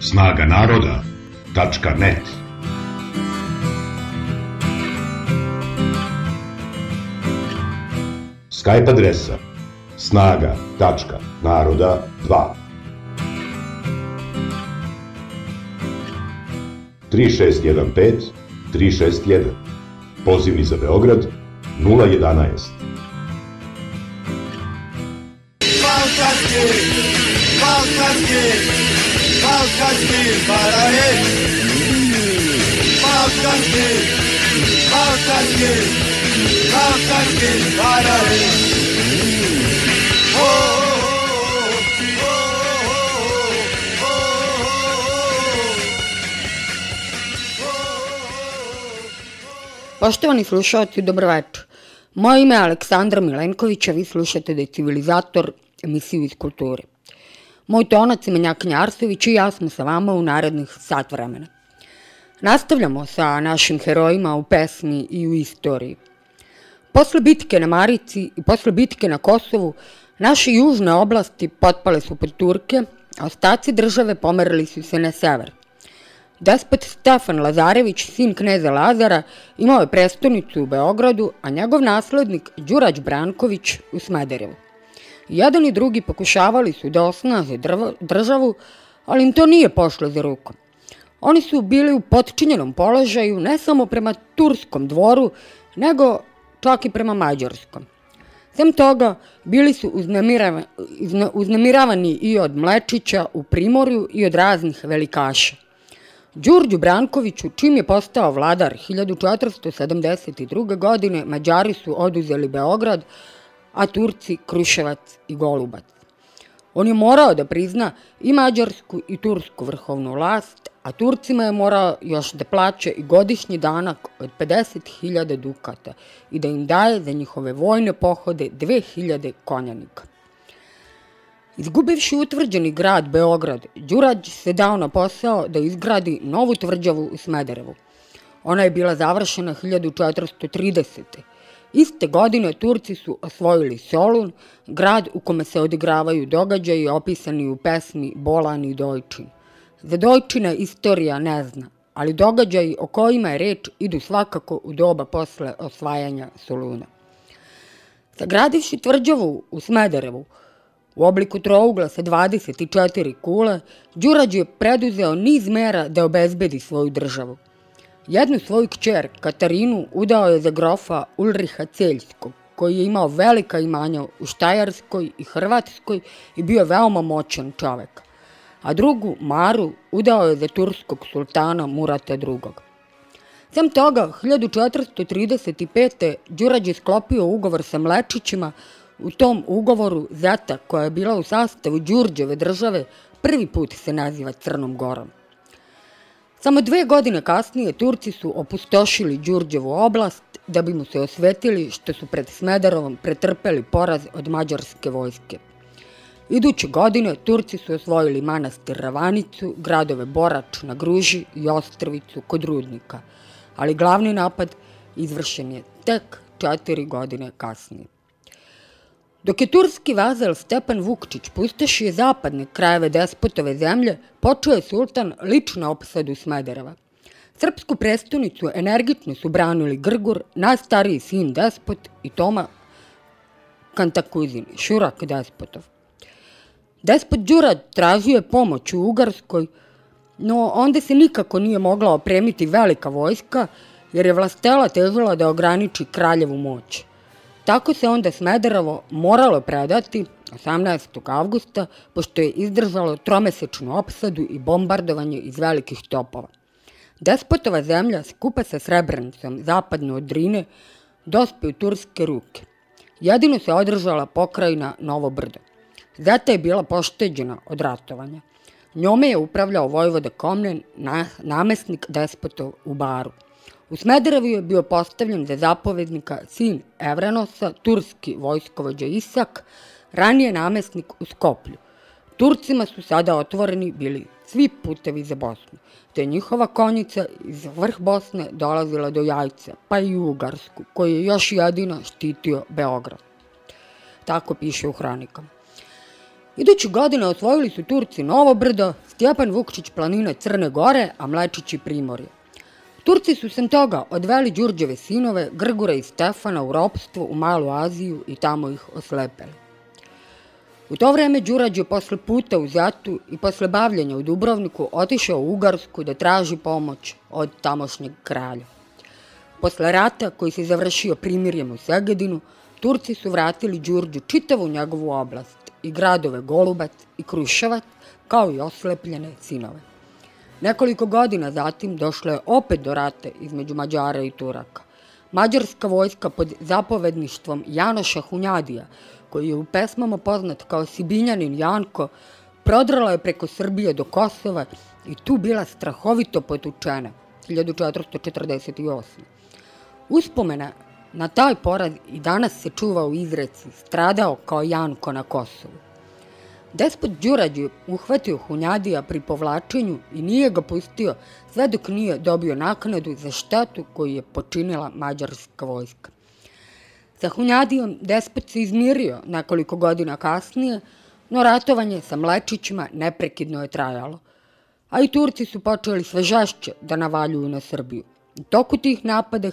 snaganaroda.net. Skype adresa snaga.naroda2 3615 361. Pozivni za Beograd 011. Balkanski Parade, Balkanski Parade. Poštovani slušalci, dobroveče. Moje ime je Aleksandra Milenković, a vi slušate da je Civilizator, emisiju iz kulture. Moj tonac je Menjakinja Arsović i ja smo sa vama u narednih sat vremena. Nastavljamo sa našim herojima u pesmi i u istoriji. Posle bitke na Marici i posle bitke na Kosovu, naše južne oblasti potpale su pod Turke, a ostaci države pomerili su se na sever. Despot Stefan Lazarević, sin kneza Lazara, imao je prestonicu u Beogradu, a njegov naslednik Đurađ Branković u Smederevu. Jedan i drugi pokušavali su da osnaže državu, ali im to nije pošlo za rukom. Oni su bili u potčinjenom položaju ne samo prema turskom dvoru, nego čak i prema mađarskom. Sem toga, bili su uznemiravani i od Mlečića u Primorju i od raznih velikaša. Đurđu Brankoviću, čim je postao vladar 1472. godine, Mađari su oduzeli Beograd, a Turci Kruševac i Golubac. On je morao da prizna i mađarsku i tursku vrhovnu vlast, a Turcima je morao još da plaća i godišnji danak od 50.000 dukata i da im daje za njihove vojne pohode 2.000 konjanika. Izgubivši utvrđeni grad Beograd, Đurađ se dao na posao da izgradi novu tvrđavu u Smederevu. Ona je bila završena 1430. Iste godine Turci su osvojili Solun, grad u kome se odigravaju događaji opisani u pesmi Bolan i Dojčin. Za Dojčina istorija ne zna, ali događaji o kojima je reč idu svakako u doba posle osvajanja Soluna. Sagradivši tvrđavu u Smederevu, u obliku trougla sa 24 kule, Đurađ je preduzeo niz mera da obezbedi svoju državu. Jednu svoju kćer, Katarinu, udao je za grofa Ulriha Celjskog, koji je imao velika imanja u Štajarskoj i Hrvatskoj i bio veoma moćan čovek. A drugu, Maru, udao je za turskog sultana Murata II. Sem toga, 1435. Đurađ je sklopio ugovor sa Mlečićima. U tom ugovoru zeta, koja je bila u sastavu Đurđeve države, prvi put se naziva Crnom Gorom. Samo 2 godine kasnije Turci su opustošili Đurđevu oblast da bi mu se osvetili što su pred Smederevom pretrpeli poraz od mađarske vojske. Iduće godine Turci su osvojili manastir Ravanicu, gradove Borač na Gruži i Ostrvicu kod Rudnika, ali glavni napad izvršen je tek 4 godine kasnije. Dok je turski vazal Stepan Vukčić pustošio zapadne krajeve despotove zemlje, počeo je sultan lično opsadu Smedereva. Srpsku prestonicu energično su branili Grgur, najstariji sin despot, i Toma Kantakuzin, šurak despotov. Despot Đurađ tražio je pomoć u Ugarskoj, no onda se nikako nije mogla opremiti velika vojska, jer je vlastela težila da ograniči kraljevu moć. Tako se onda Smederevo moralo predati 18. avgusta, pošto je izdržalo 3-mesečnu opsadu i bombardovanje iz velikih topova. Despotova zemlja, skupa sa Srebrenicom, zapadno od Drine, dospe u turske ruke. Jedino se održala pokrajina Novo Brdo. Zeta je bila pošteđena od ratovanja. Njome je upravljao vojvoda Komnen, namesnik despotov u Baru. U Smederevu je bio postavljen za zapovednika sin Evrenosa, turski vojskovođa Isak, ranije namesnik u Skoplju. Turcima su sada otvoreni bili svi putevi za Bosnu, te je njihova konjica iz vrh Bosne dolazila do Jajca, pa i u Ugarsku, koji je još jedino štitio Beograd. Tako piše u hronikama. Idući godine osvojili su Turci Novo Brdo, Stjepan Vukčić planine Crne Gore, a Mlečići Primorje. Turci su sem toga odveli Đurđeve sinove, Grgura i Stefana, u ropstvo u Malu Aziju i tamo ih oslepeli. U to vreme Đurađ je posle puta u Zatu i posle bavljenja u Dubrovniku otišao u Ugarsku da traži pomoć od tamošnjeg kralja. Posle rata, koji se završio primirjem u Segedinu, Turci su vratili Đurđu čitavu njegovu oblast i gradove Golubac i Kruševac, kao i oslepljene sinove. Nekoliko godina zatim došlo je opet do rata između Mađara i Turaka. Mađarska vojska pod zapovedništvom Janoša Hunjadija, koji je u pesmama poznat kao Sibinjanin Janko, prodrala je preko Srbije do Kosova i tu bila strahovito potučena 1448. Uspomena na taj poraz i danas se čuva u izreci "stradao kao Janko na Kosovu". Despot Đurađ je uhvatio Hunjadija pri povlačenju i nije ga pustio sve dok nije dobio naknadu za štetu koju je počinila mađarska vojska. Sa Hunjadijom despot se izmirio nekoliko godina kasnije, no ratovanje sa Mlečićima neprekidno je trajalo, a i Turci su počeli sve žešće da navaljuju na Srbiju. U toku tih napada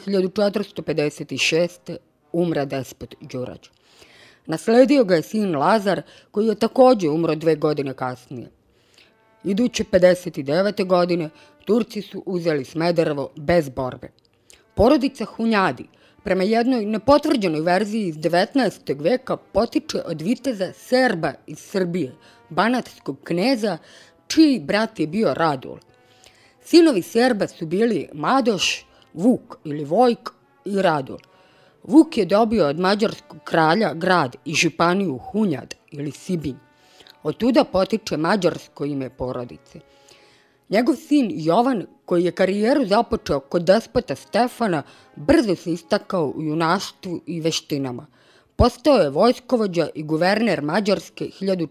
1456. umre despot Đurađ. Nasledio ga je sin Lazar, koji je takođe umro 2 godine kasnije. Iduće 59. godine Turci su uzeli Smederevo bez borbe. Porodica Hunjadi, prema jednoj nepotvrđenoj verziji iz 19. veka, potiče od viteza Serba iz Srbije, banatskog kneza, čiji brat je bio Radul. Sinovi Serba su bili Madoš, Vuk ili Vojk i Radul. Vuk je dobio od mađarskog kralja grad i županiju Hunjad ili Sibinj. Od tuda potiče mađarsko ime porodice. Njegov sin Jovan, koji je karijeru započeo kod despota Stefana, brzo se istakao u junaštvu i veštinama. Postao je vojskovođa i guverner Mađarske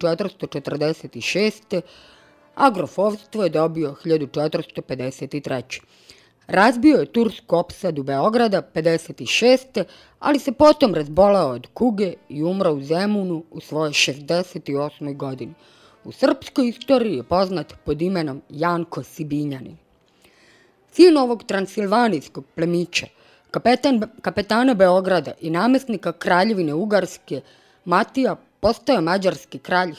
1446. a grofovstvo je dobio 1453. Razbio je tursku opsadu Beograda 56. ali se potom razboleo od kuge i umro u Zemunu u svojoj 68. godini. U srpskoj istoriji je poznat pod imenom Janko Sibinjanin. Sin ovog transilvanijskog plemića, kapetana Beograda i namestnika Kraljevine Ugarske, Matija postao je mađarski kralj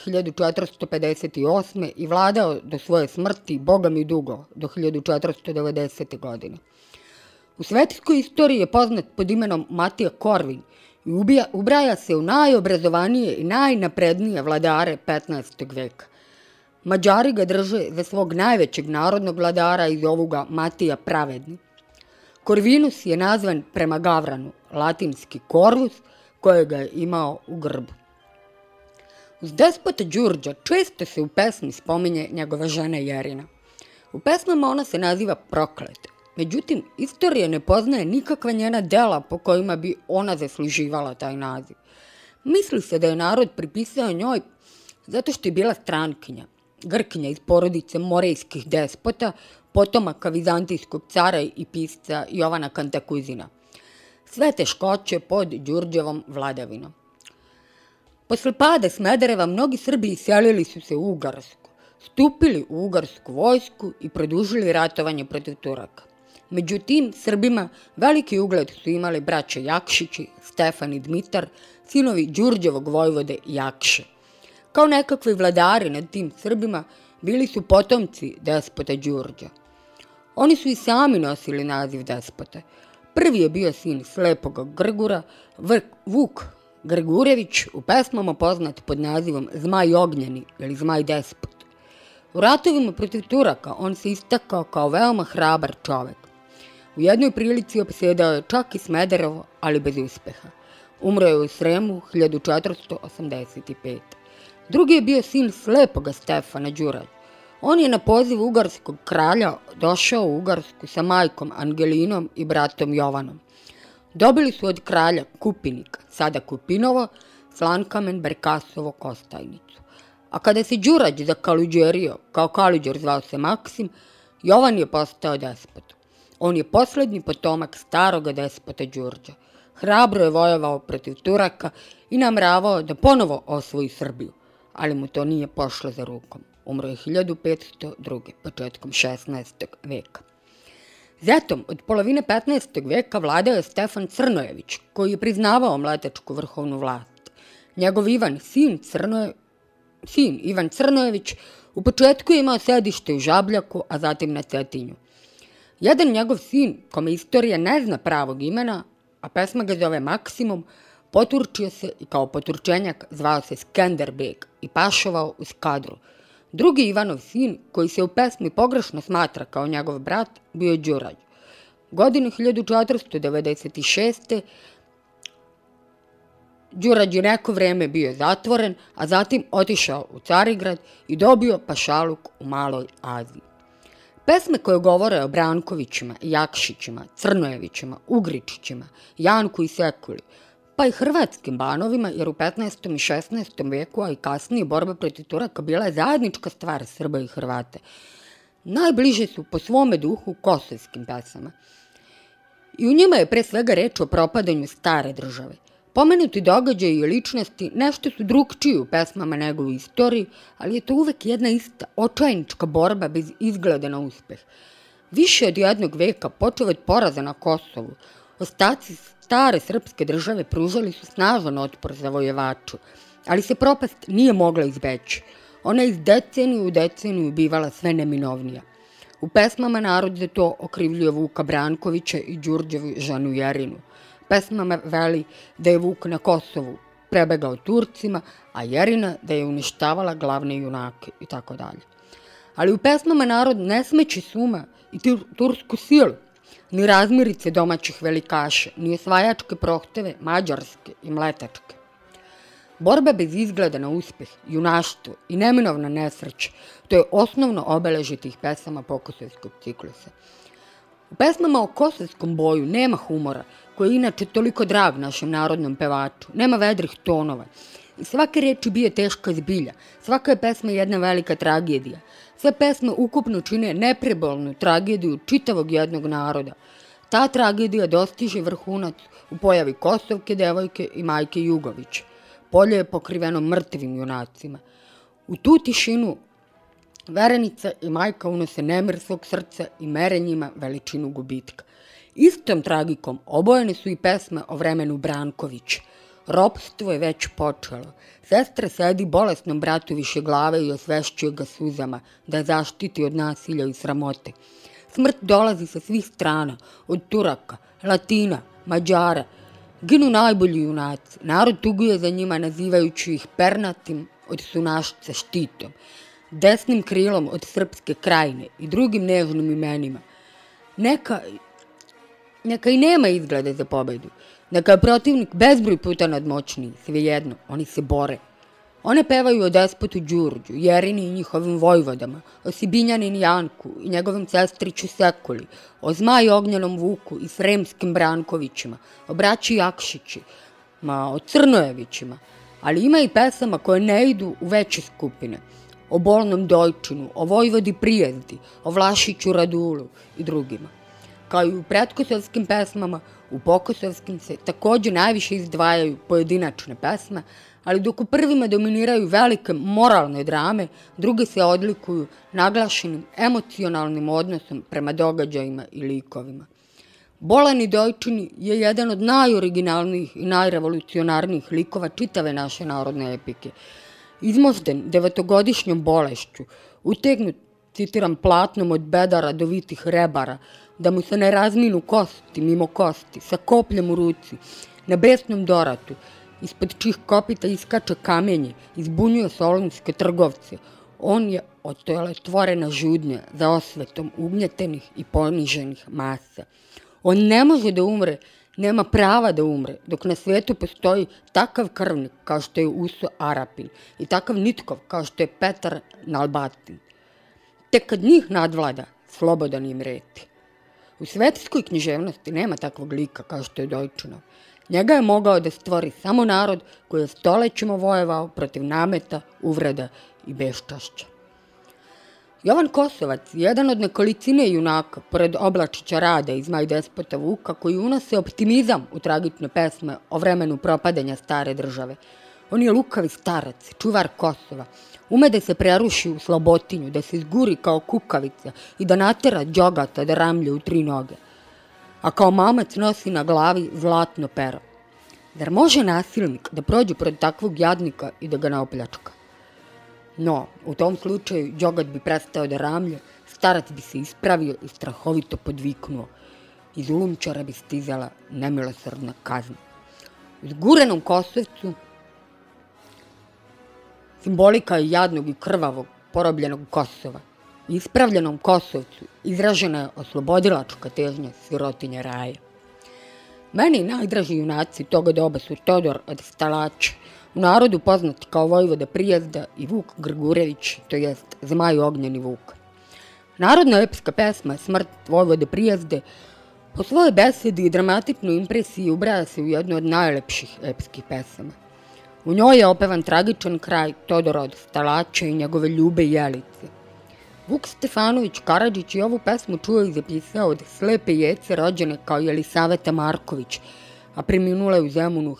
1458. i vladao do svoje smrti, boga mi dugo, do 1490. godine. U svetskoj istoriji je poznat pod imenom Matija Korvin i ubraja se u najobrazovanije i najnaprednije vladare 15. veka. Mađari ga drže za svog najvećeg narodnog vladara i zovu ga Matija Pravedni. Korvinus je nazvan prema Gavranu, latinski Corvus, kojega je imao u grbu. Uz despota Đurđa često se u pesmi spominje njegova žena Jerina. U pesmama ona se naziva prokleta. Međutim, istorija ne poznaje nikakva njena dela po kojima bi ona zasluživala taj naziv. Misli se da je narod pripisao njoj zato što je bila strankinja, Grkinja iz porodice morejskih despota, potomaka vizantijskog cara i pisca Jovana Kantakuzina. Sve teškoće pod Đurđevom vladavinom. Posle pada Smedereva mnogi Srbi iselili su se u Ugarsku, stupili u ugarsku vojsku i produžili ratovanje protiv Turaka. Među tim Srbima veliki ugled su imali braća Jakšići, Stefan i Dmitar, sinovi Đurđevog vojvode Jakše. Kao nekakvi vladari nad tim Srbima bili su potomci despota Đurđa. Oni su i sami nosili naziv despota. Prvi je bio sin slepog Grgura, Vuk Grgurević, u pesmama poznat pod nazivom Zmaj ognjeni ili Zmaj despot. U ratovima protiv Turaka on se istakao kao veoma hrabar čovek. U jednoj prilici opsedao je čak i Smederevo, ali bez uspeha. Umro je u Sremu 1485. Drugi je bio sin slepoga Stefana Đurađ. On je na poziv ugarskog kralja došao u Ugarsku sa majkom Angelinom i bratom Jovanom. Dobili su od kralja Kupinika, sada Kupinovo, Slankamen, Berkasovo, Kostajnicu. A kada se Đurađ zakaluđerio, kao kaluđer zvao se Maksim, Jovan je postao despot. On je poslednji potomak staroga despota Đurđa. Hrabro je vojevao protiv Turaka i namravao da ponovo osvoji Srbiju. ali mu to nije pošlo za rukom. Umro je 1502. početkom 16. veka. Zatim, od polovine 15. veka vladao je Stefan Crnojević, koji je priznavao mletačku vrhovnu vlast. Njegov sin Ivan Crnojević u početku je imao sedište u Žabljaku, a zatim na Cetinju. Jedan njegov sin, kome istorija ne zna pravog imena, a pesma ga zove Maksimum, poturčio se i kao poturčenjak zvao se Skenderbeg i pašovao u Skadru. Drugi Ivanov sin, koji se u pesmi pogrešno smatra kao njegov brat, bio je Đurađ. Godine 1496. Đurađ je neko vreme bio zatvoren, a zatim otišao u Carigrad i dobio pašaluk u Maloj Aziji. Pesme koje govore o Brankovićima, Jakšićima, Crnojevićima, Ugričićima, Janku i Sekuli, pa i hrvatskim banovima, jer u 15. i 16. veku, a i kasnije, borba protiv Turaka bila je zajednička stvar Srba i Hrvata. Najbliže su po svome duhu kosovskim pesama. I u njima je pre svega reč o propadanju stare države. Pomenuti događaji i ličnosti nešto su drugčiji u pesmama nego u istoriji, ali je to uvek jedna ista očajnička borba bez izgleda na uspeh. Više od jednog veka, počeo od poraza na Kosovu, ostaci stare srpske države pružali su snažan otpor zavojevaču, ali se propast nije mogla izbeći. Ona je iz deceniju u deceniju bivala sve neminovnija. U pesmama narod za to okrivljuje Vuka Brankovića i Đurđevu ženu Jerinu. Pesmama veli da je Vuk na Kosovu prebegao Turcima, a Jerina da je uništavala glavne junake itd. Ali u pesmama narod ne smeće suma i tursku silu, ni razmirice domaćih velikaša, ni osvajačke prohteve mađarske i mletačke. Borba bez izgleda na uspeh, junaštvo i neminovna nesreća, to je osnovno obeležje tih pesama pokosovskog ciklusa. U pesmama o kosovskom boju nema humora, koji je inače toliko drag našem narodnom pevaču, nema vedrih tonova. I svake reči bije teška zbilja, svaka je pesma jedna velika tragedija. Sve pesme ukupno čine neprebolnu tragediju čitavog jednog naroda. Ta tragedija dostiže vrhunac u pojavi Kosovke devojke i majke Jugović. Polje je pokriveno mrtvim junacima. U tu tišinu verenica i majka unose nemir svog srca i mere njima veličinu gubitka. Istom tragikom obojene su i pesme o vremenu Branković. Ropstvo je već počelo. Sestra sedi bolesnom bratu više glave i osvešćuje ga suzama da zaštiti od nasilja i sramote. Smrt dolazi sa svih strana, od Turaka, Latina, Mađara. Ginu najbolji junaci. Narod tuguje za njima nazivajući ih pernatim od Sunašca štitom, desnim krilom od Srpske krajine i drugim nežnim imenima. Neka i nema izglede za pobedu. Neka je protivnik bezbroj puta nadmoćniji, svejedno, oni se bore. One pevaju o despotu Đurđu, Jerini i njihovim vojvodama, o Sibinjanin Janku i njegovom sestriću Sekuli, o Zmaju Ognjenom Vuku i Sremskim Brankovićima, o braći Jakšićima, o Crnojevićima, ali ima i pesama koje ne idu u veće skupine, o Bolnom Dojčinu, o Vojvodi Prijezdi, o Vlašiću Radulu i drugima. Kao i u pretkosovskim pesmama, u pokosovskim se takođe najviše izdvajaju pojedinačne pesme, ali dok u prvima dominiraju velike moralne drame, druge se odlikuju naglašenim emocionalnim odnosom prema događajima i likovima. Bolani Dojčini je jedan od najoriginalnijih i najrevolucionarnijih likova čitave naše narodne epike. Izmožden 9-godišnjom bolešću, utegnut, citiram, platnom od bedara do vitih rebara, da mu se ne razminu kosti mimo kosti, sa kopljem u ruci, na besnom doratu, ispod čih kopita iskače kamenje, izbunjuje solunske trgovce. On je otelotvorena žudnja za osvetom ugnjetenih i poniženih masa. On ne može da umre, nema prava da umre, dok na svetu postoji takav krvnik kao što je Uso Arapin i takav nitkov kao što je Petar Nalbatin. Tek kad njih nadvlada, slobodan im reti. U svetskoj književnosti nema takvog lika kao što je Dojčinov. Njega je mogao da stvori samo narod koji je stolećima vojevao protiv nameta, uvreda i beščašća. Jovan Kosovac, jedan od nekolicine junaka, pored Oblačića Rada i Zmaj despota Vuka, koji unose optimizam u tragične pesme o vremenu propadanja stare države. On je lukavi starac, čuvar Kosova. Ume da se preruši u slabotinju, da se izguri kao kukavica i da natera đogata da ramlje u 3 noge. A kao mamac nosi na glavi zlatno pero. Zar može nasilnik da prođe pred takvog jadnika i da ga ne opljačka? No, u tom slučaju đogat bi prestao da ramlje, starac bi se ispravio i strahovito podviknuo. Iz ulumčara bi stizala nemilosrdna kazna. U zgurenom Kosovcu simbolika je jadnog i krvavog porobljenog Kosova. Ispravljenom Kosovcu izražena je oslobodilačka težnja sirotinje raja. Meni najdraži junaci toga doba su Todor od Stalače, u narodu poznati kao Vojvoda Prijezda i Vuk Grgurević, to jest Zmaj ognjeni Vuk. Narodna epska pesma Smrt Vojvode Prijezde po svojoj besedi i dramatičnoj impresiji ubraja se u jednu od najlepših epskih pesama. U njoj je opevan tragičan kraj Todora od Stalače i njegove ljube Jelice. Vuk Stefanović Karadžić je ovu pesmu čuo i zapisao od slepe Jece rođene kao Jelisaveta Marković, a preminula je u Zemunu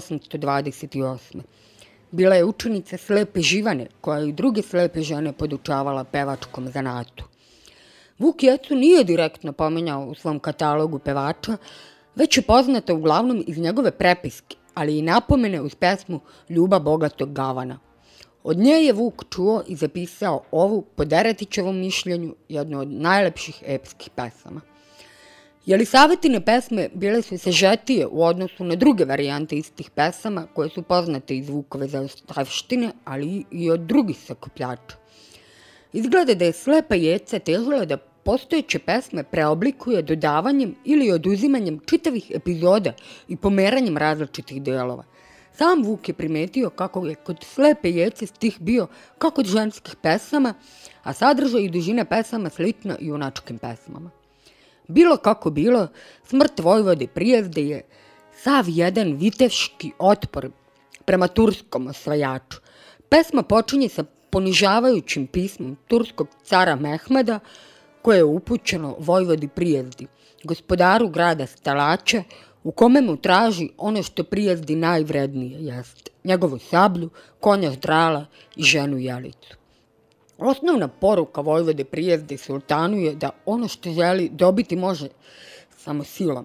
1828. Bila je učenica slepe Živane, koja je i druge slepe žene podučavala pevačkom zanatu. Vuk Jecu nije direktno pominjao u svom katalogu pevača, već je poznata uglavnom iz njegove prepiske, ali i napomene uz pesmu Ljuba bogatog gavana. Od nje je Vuk čuo i zapisao ovu, po Deretićevom mišljenju, jednu od najlepših epskih pesama. Jelisavetine pesme bile su sažetije u odnosu na druge varijante istih pesama koje su poznate iz Vukove zaostavštine, ali i od drugih sakupljača. Izgleda da je slepa Jeca težila da postojeće pesme preoblikuje dodavanjem ili oduzimanjem čitavih epizoda i pomeranjem različitih delova. Sam Vuk je primetio kako je kod slepe Jece stih bio kao kod ženskih pesama, a sadržaj i dužina pesama slična junačkim pesmama. Bilo kako bilo, Smrt Vojvode Prijezde je sav jedan viteški otpor prema turskom osvajaču. Pesma počinje sa ponižavajućim pismom turskog cara Mehmeda, koje je upućeno Vojvodi Prijezdi, gospodaru grada Stalače, u kome mu traži ono što Prijezdi najvrednije jest, njegovu sablju, konja Zdrala i ženu Jelicu. Osnovna poruka Vojvode Prijezde sultanu je da ono što želi dobiti može samo silom.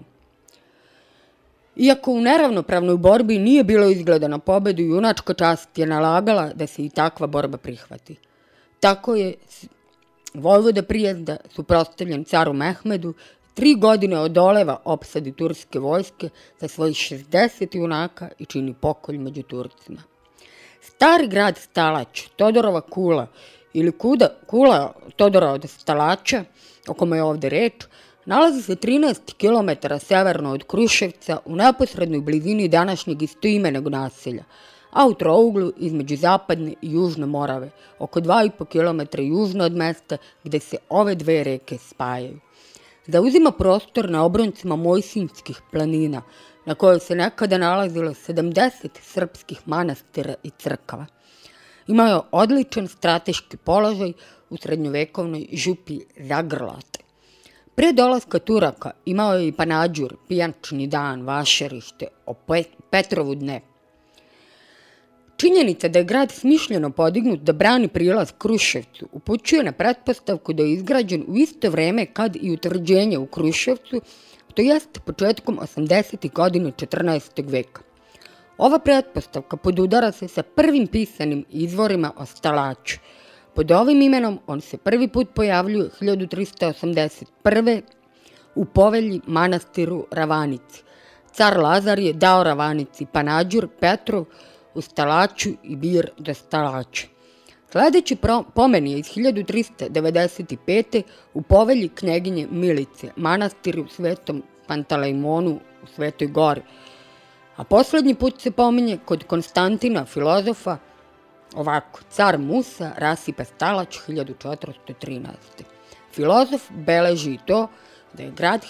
Iako u neravnopravnoj borbi nije bilo izgleda na pobedu, junačka čast je nalagala da se i takva borba prihvati. Tako je Vojvoda Prijezda suprotstavljen caru Mehmedu 3 godine odoleva opsadi turske vojske sa svojih 60 junaka i čini pokolj među Turcima. Stari grad Stalać, Todorova kula ili kula Todora od Stalača, o kome je ovde reč, nalazi se 13 km severno od Kruševca u neposrednoj blizini današnjeg istoimenog naselja, a u trouglu između zapadne i južne Morave, oko 2,5 km južno od mesta gde se ove dve reke spajaju. Zauzima prostor na obroncima Mojsinjskih planina, na kojoj se nekada nalazilo 70 srpskih manastira i crkava. Imao je odličan strateški položaj u srednjovekovnoj župi Zagrlate. Pre dolaska Turaka imao je i Panađur, pijančni dan, vašerište, o Petrovu dne. Činjenica da je grad smišljeno podignut da brani prilaz Kruševcu upućuje na pretpostavku da je izgrađen u isto vreme kad i utvrđenje u Kruševcu, to jest početkom 80. godina 14. veka. Ova pretpostavka podudara se sa prvim pisanim izvorima o Stalaču. Pod ovim imenom on se prvi put pojavljuje 1381. u povelji manastiru Ravanici. Car Lazar je dao Ravanici Panađur Petrov u Stalaču i bir do Stalača. Sledeći pomen je iz 1395. u povelji knjeginje Milice, manastir u Svetom Pantalejmonu u Svetoj Gori. A poslednji put se pominje kod Konstantina, filozofa, ovako, car Musa rasipa Stalać 1413. Filozof beleži i to da je grad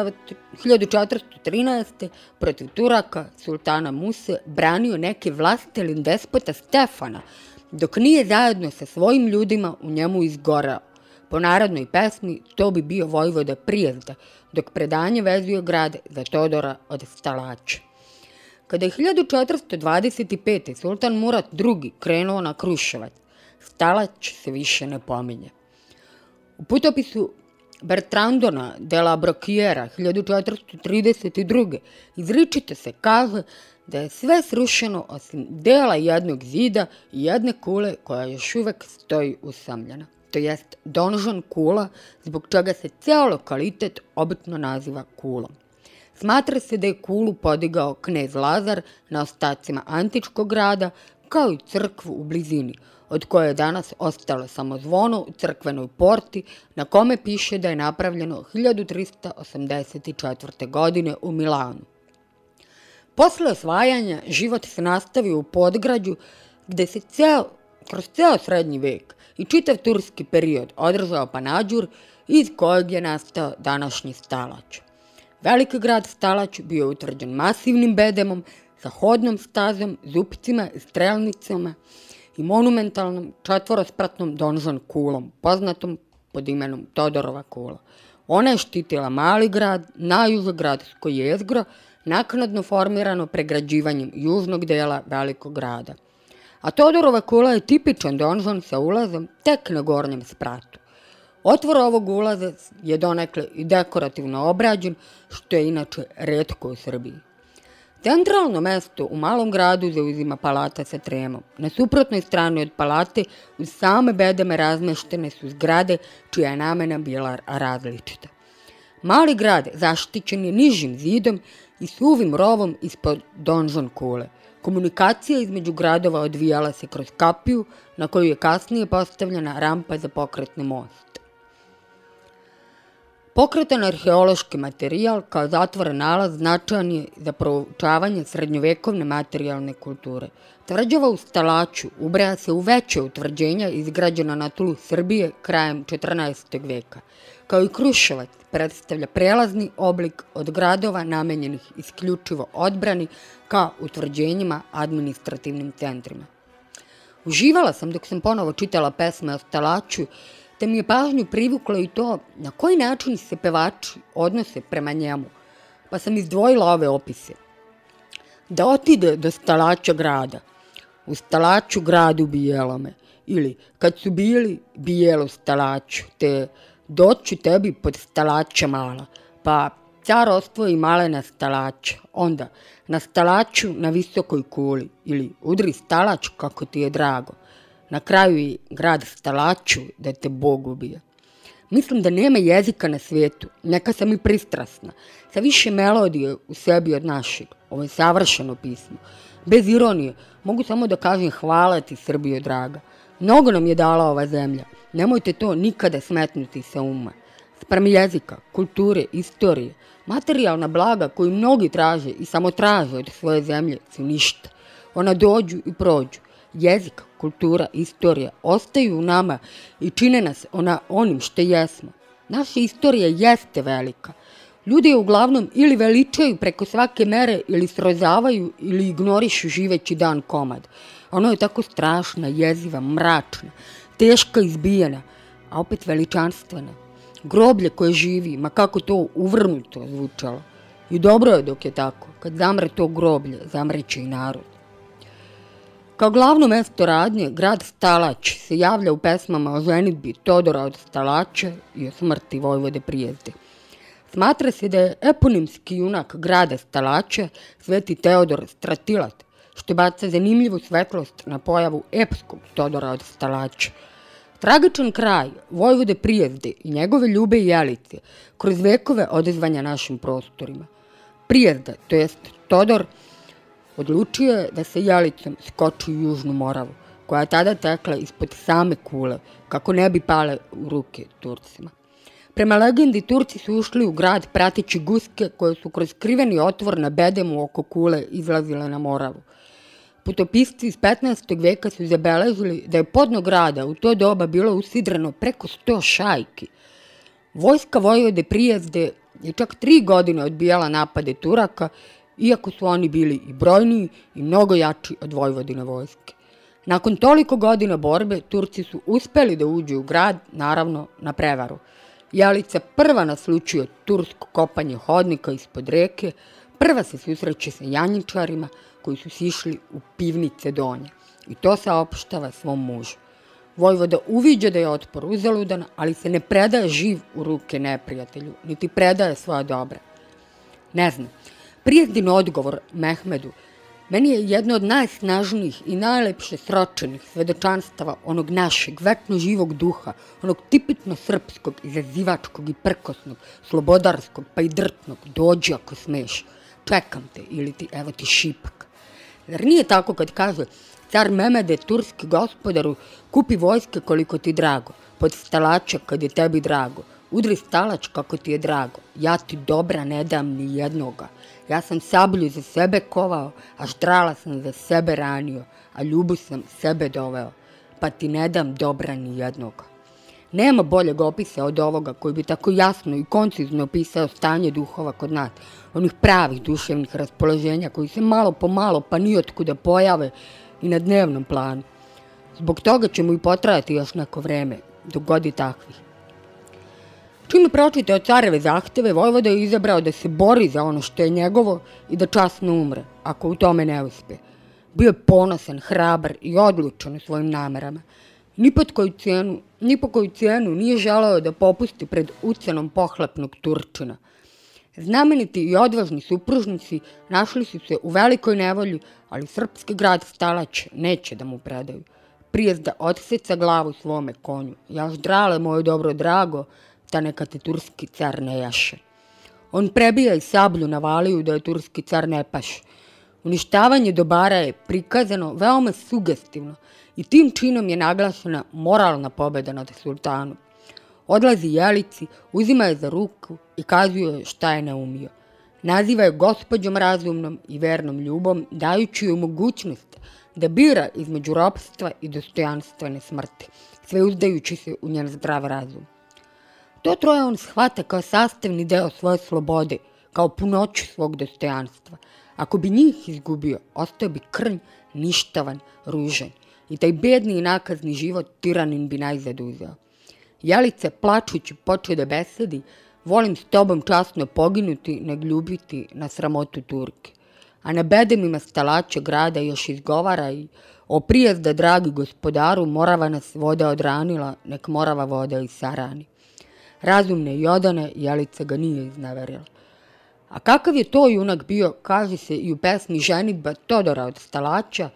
1413. protiv Turaka, sultana Muse, branio neki vlastelin despota Stefana, dok nije zajedno sa svojim ljudima u njemu izgorao. Po narodnoj pesmi to bi bio Vojvoda Prijezda, dok predanje vezuje grad za Todora od Stalača. Kada je 1425. sultan Murat II. Krenuo na Kruševac, Stalać se više ne pominje. U putopisu Bertrandona de la Brocquiera 1432. izričito se kaže da je sve srušeno osim dela jednog zida i jedne kule koja još uvek stoji usamljena, to jest donžon kula, zbog čega se ceo lokalitet obično naziva kulom. Smatra se da je kulu podigao knez Lazar na ostacima antičkog grada, kao i crkvu u blizini, od koje je danas ostalo samo zvono u crkvenoj porti, na kome piše da je napravljeno 1384. godine u Milanu. Posle osvajanja život se nastavio u Podgrađu, gde se kroz ceo srednji vek i čitav turski period održao Panađur, iz kojeg je nastao današnji Stalać. Veliki grad Stalać bio je utvrđen masivnim bedemom, sa hodnom stazom, zupcima i strelnicama i monumentalnom četvorospratnom donžon kulom, poznatom pod imenom Todorova kula. Ona je štitila mali grad, najuže gradsko jezgro, naknadno formirano pregrađivanjem južnog dela velikog grada. A Todorova kula je tipičan donžon sa ulazom tek na gornjem spratu. Otvor ovog ulaza je donekle i dekorativno obrađen, što je inače retko u Srbiji. Centralno mesto u malom gradu zauzima palata sa tremom. Na suprotnoj strani od palate uz same bedeme razmeštene su zgrade čija je namena bila različita. Mali grad zaštićen je nižim zidom i suvim rovom ispod donžon kule. Komunikacija između gradova odvijala se kroz kapiju, na koju je kasnije postavljena rampa za pokretni most. Pokretan arheološki materijal kao zatvoren nalaz značajan je za proučavanje srednjovekovne materijalne kulture. Tvrđava u Stalaću ubraja se u veće utvrđenja izgrađena na tlu Srbije krajem 14. veka. Kao i Kruševac, predstavlja prelazni oblik od gradova namenjenih isključivo odbrani ka utvrđenjima administrativnim centrima. Uživala sam dok sam ponovo čitala pesme o Stalaću, te mi je pažnju privuklo i to na koji način se pevači odnose prema njemu, pa sam izdvojila ove opise. Da otide do Stalaća grada, u Stalaću gradu bijelome, ili kad su bili bijelu Stalaću, te doću tebi pod Stalaća mala, pa car ostvoji malena Stalaća, onda na Stalaću na visokoj kuli, ili udri Stalać kako ti je drago, na kraju i grad Stalaću da te Bog ubije. Mislim da nema jezika na svijetu, neka sam i pristrasna, sa više melodije u sebi od našeg. Ovo je savršeno pismo. Bez ironije, mogu samo da kažem hvala ti, Srbijo draga. Mnogo nam je dala ova zemlja, nemojte to nikada smetnuti sa uma. Sprem jezika, kulture, istorije, materijalna blaga koju mnogi traže i samo traže od svoje zemlje su ništa. Ona dođu i prođu. Jezik, kultura, istorija ostaju u nama i čine nas onim što jesmo. Naša istorija jeste velika. Ljudi je uglavnom ili veličaju preko svake mere ili srozavaju ili ignorišu živeći dan komad. Ono je tako strašna, jeziva, mračna, teška izbijena, a opet veličanstvena. Groblje koje živi, ma kako to uvrnuto zvučalo. I dobro je dok je tako. Kad zamre to groblje, zamreće i narod. Kao glavno mesto radnje, grad Stalać se javlja u pesmama o ženidbi Todora od Stalaća i o smrti vojvode Prijezde. Smatra se da je eponimski junak grada Stalaća Sveti Teodor Stratilat, što baca zanimljivu svetlost na pojavu epskog Todora od Stalaća. Tragičan kraj vojvode Prijezde i njegove Ljube i Jelice kroz vekove odezvanja našim prostorima. Prijezda, to jest Todor, odlučio je da se Jelicom skoči u Južnu Moravu, koja je tada tekla ispod same kule, kako ne bi pale u ruke Turcima. Prema legendi, Turci su ušli u grad prateći guske koje su kroz skriveni otvor na bedemu oko kule izlazile na Moravu. Putopisci iz 15. veka su zabeležili da je podno grada u to doba bilo usidrano preko 100 šajki. Vojska vojvode Prijezde je čak 3 godine odbijala napade Turaka, iako su oni bili i brojniji i mnogo jači od vojvodine vojske. Nakon toliko godina borbe, Turci su uspeli da uđu u grad, naravno na prevaru. Jelica prva naslučio tursko kopanje hodnika ispod reke, Prva se susreće sa janjičarima koji su sišli u pivnice Donje i to saopštava svom mužu. Vojvoda uviđa da je otpor uzaludan, ali se ne predaje živ u ruke neprijatelju, niti predaje svoja dobra. Ne znam, prijezdin odgovor Mehmedu meni je jedno od najsnažnijih i najlepše sročenih svedočanstava onog našeg, večno živog duha, onog tipično srpskog, izazivačkog i prkosnog, slobodarskog pa i drtnog, dođi ako smeš, čekam te ili ti evo ti šipak. Zar nije tako kad kaže car Memede, turski gospodaru, kupi vojske koliko ti drago, pod stalača kad je tebi drago, udri stalač kako ti je drago, ja ti dobra ne dam ni jednoga. Ja sam sablju za sebe kovao, a štrala sam za sebe ranio, a ljubu sam sebe doveo, pa ti ne dam dobra ni jednoga. Nema boljeg opisa od ovoga koji bi tako jasno i koncizno opisao stanje duhova kod nas, onih pravih duševnih raspoloženja koji se malo po malo pa nijotkuda pojave i na dnevnom planu. Zbog toga će mu i potrajati još neko vreme, dok god je takvih. Čim je pročitao careve zahteve, vojvoda je izabrao da se bori za ono što je njegovo i da časno umre, ako u tome ne uspe. Bio je ponosan, hrabar i odlučan u svojim namerama. Ni po koju cijenu nije želeo da popusti pred ucenom pohlepnog Turčina. Znameniti i odvažni supružnici našli su se u velikoj nevolji, ali srpski grad Stalać neće da mu predaju. Prijezda odseca glavu svome konju. Jaš drale moje dobro drago, ta neka te turski car ne jaše. On prebija i sablju na valiju da je turski car ne paše. Uništavanje dobara je prikazano veoma sugestivno i tim činom je naglašena moralna pobjeda nad sultanom. Odlazi Jelici, uzima je za ruku i kazuje joj šta je naumio. Naziva je gospođom razumnom i vernom ljubom, dajući joj mogućnost da bira između ropstva i dostojanstvene smrti, sve uzdajući se u njen zdrav razum. To troje on shvata kao sastavni deo svoje slobode, kao punoću svog dostojanstva. Ako bi njih izgubio, ostao bi krnj, ništavan, ružan i taj bedni i nakazni život tiranin bi najzad uzeo. Jelica, plačući, počeo da besedi, volim s tobom časno poginuti, neg ljubiti na sramotu Turke. A na bedemima stalača grada još izgovara i o prijezda, dragi gospodaru, morava nas voda odranila, nek morava voda i sarani. Razumne i odane, Jelica ga nije izneverila. A kakav je to junak bio, kaže se i u pesmi Ženidba Todora od Stalača,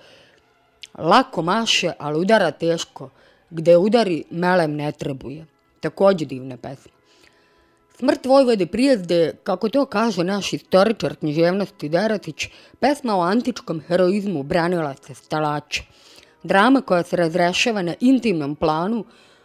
lako maše, ali udara teško, gde udari melem ne trebuje. Takođe divna pesma. Smrt vojvode Prijezde, kako to kaže naš istoričar književnosti Deratić, pesma o antičkom heroizmu branilaca Stalača. Drama koja se razrešava na intimnom planu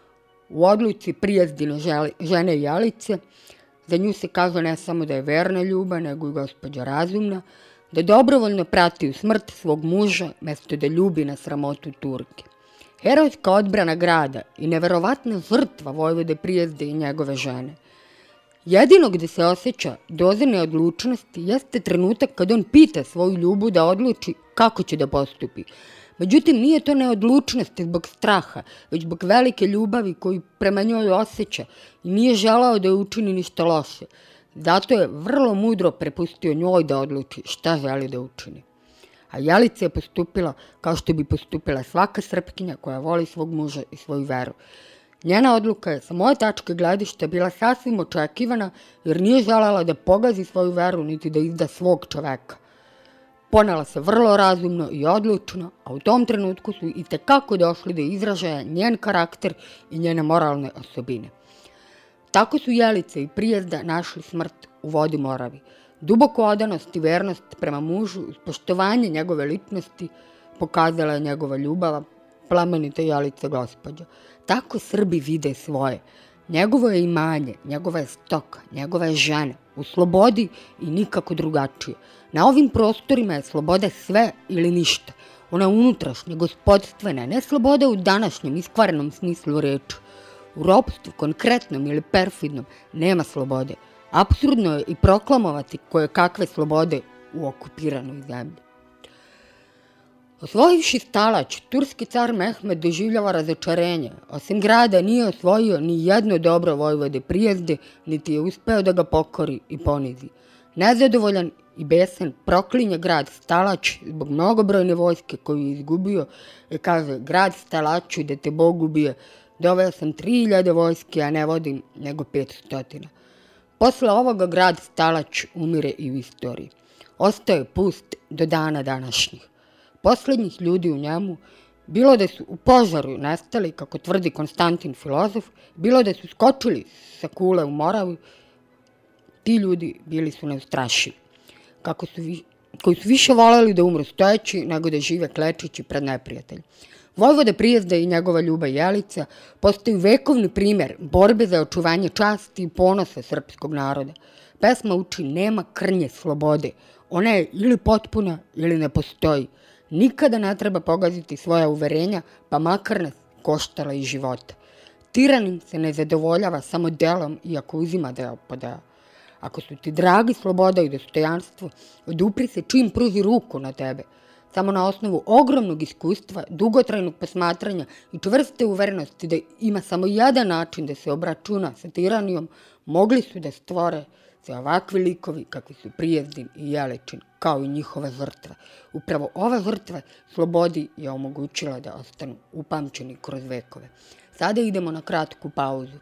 u odluci Prijezdine žene Jelice. Za nju se kaže ne samo da je verna ljuba, nego i gospođa razumna, da dobrovoljno prati u smrt svog muža, mesto da ljubi na sramotu Turke. Herojska odbrana grada i neverovatna žrtva vojvode Prijezde i njegove žene. Jedino gde se osjeća doza neodlučnosti jeste trenutak kad on pita svoju ljubu da odluči kako će da postupi. Međutim, nije to neodlučnost zbog straha, već zbog velike ljubavi koju prema njoj osjeća i nije želao da je učini ništa loše. Zato je vrlo mudro prepustio njoj da odluči šta želi da učini. A Jelica je postupila kao što bi postupila svaka Srpkinja koja voli svog muža i svoju veru. Njena odluka je sa moje tačke gledišta bila sasvim očekivana jer nije želela da pogazi svoju veru niti da izda svog čoveka. Ponela se vrlo razumno i odlučno, a u tom trenutku su i tekako došli do izražaja njen karakter i njene moralne osobine. Tako su Jelica i Prijezda našli smrt u vodi Moravi. Duboko odanost i vernost prema mužu, uz poštovanje njegove ličnosti, pokazala je njegova ljubava, plemenita Jelica gospođa. Tako Srbi vide svoje. Njegovo je imanje, njegova je stoka, njegova je žena, u slobodi i nikako drugačije. Na ovim prostorima je sloboda sve ili ništa. Ona unutrašnja, gospodstvena, ne sloboda u današnjem iskvarenom smislu reči. U ropstvu, konkretnom ili perfidnom, nema slobode. Apsurdno je i proklamovati koje kakve slobode u okupiranoj zemlji. Osvojivši Stalać, turski car Mehmed doživljava razočarenje. Osim grada nije osvojio ni jedno dobro vojvode Prijezde, niti je uspeo da ga pokori i ponizi. Nezadovoljan i besan proklinje grad Stalać zbog mnogobrojne vojske koju je izgubio i kaže: grad Stalaću, da te Bog ubije, doveo sam 3000 vojske, a ne vodim nego 500. Posle ovoga grad Stalać umire i u istoriji. Ostao je pust do dana današnjih. Poslednjih ljudi u njemu, bilo da su u požaru nestali, kako tvrdi Konstantin filozof, bilo da su skočili sa kule u Moravu, ti ljudi bili su neustrašivi, koji su više voleli da umru stojeći nego da žive klečeći pred neprijateljem. Vojvoda Prijezda i njegova ljuba Jelica postaju vekovni primer borbe za očuvanje časti i ponosa srpskog naroda. Pesma uči: nema krnje slobode, ona je ili potpuna ili ne postoji. Nikada ne treba pogaziti svoja uverenja, pa makar nas koštala i života. Tiranin se ne zadovoljava samo delom, iako uzima deo po deo. Ako su ti dragi sloboda i dostojanstvo, odupri se čim pruži ruku na tebe. Samo na osnovu ogromnog iskustva, dugotrajnog posmatranja i čvrste uverenosti da ima samo jedan način da se obračuna sa tiranijom, mogli su da stvore se ovakvi likovi kakvi su Prijezdin i Jeličin, kao i njihove žrtve. Upravo ova žrtva slobodi je omogućila da ostanu upamćeni kroz vekove. Sada idemo na kratku pauzu.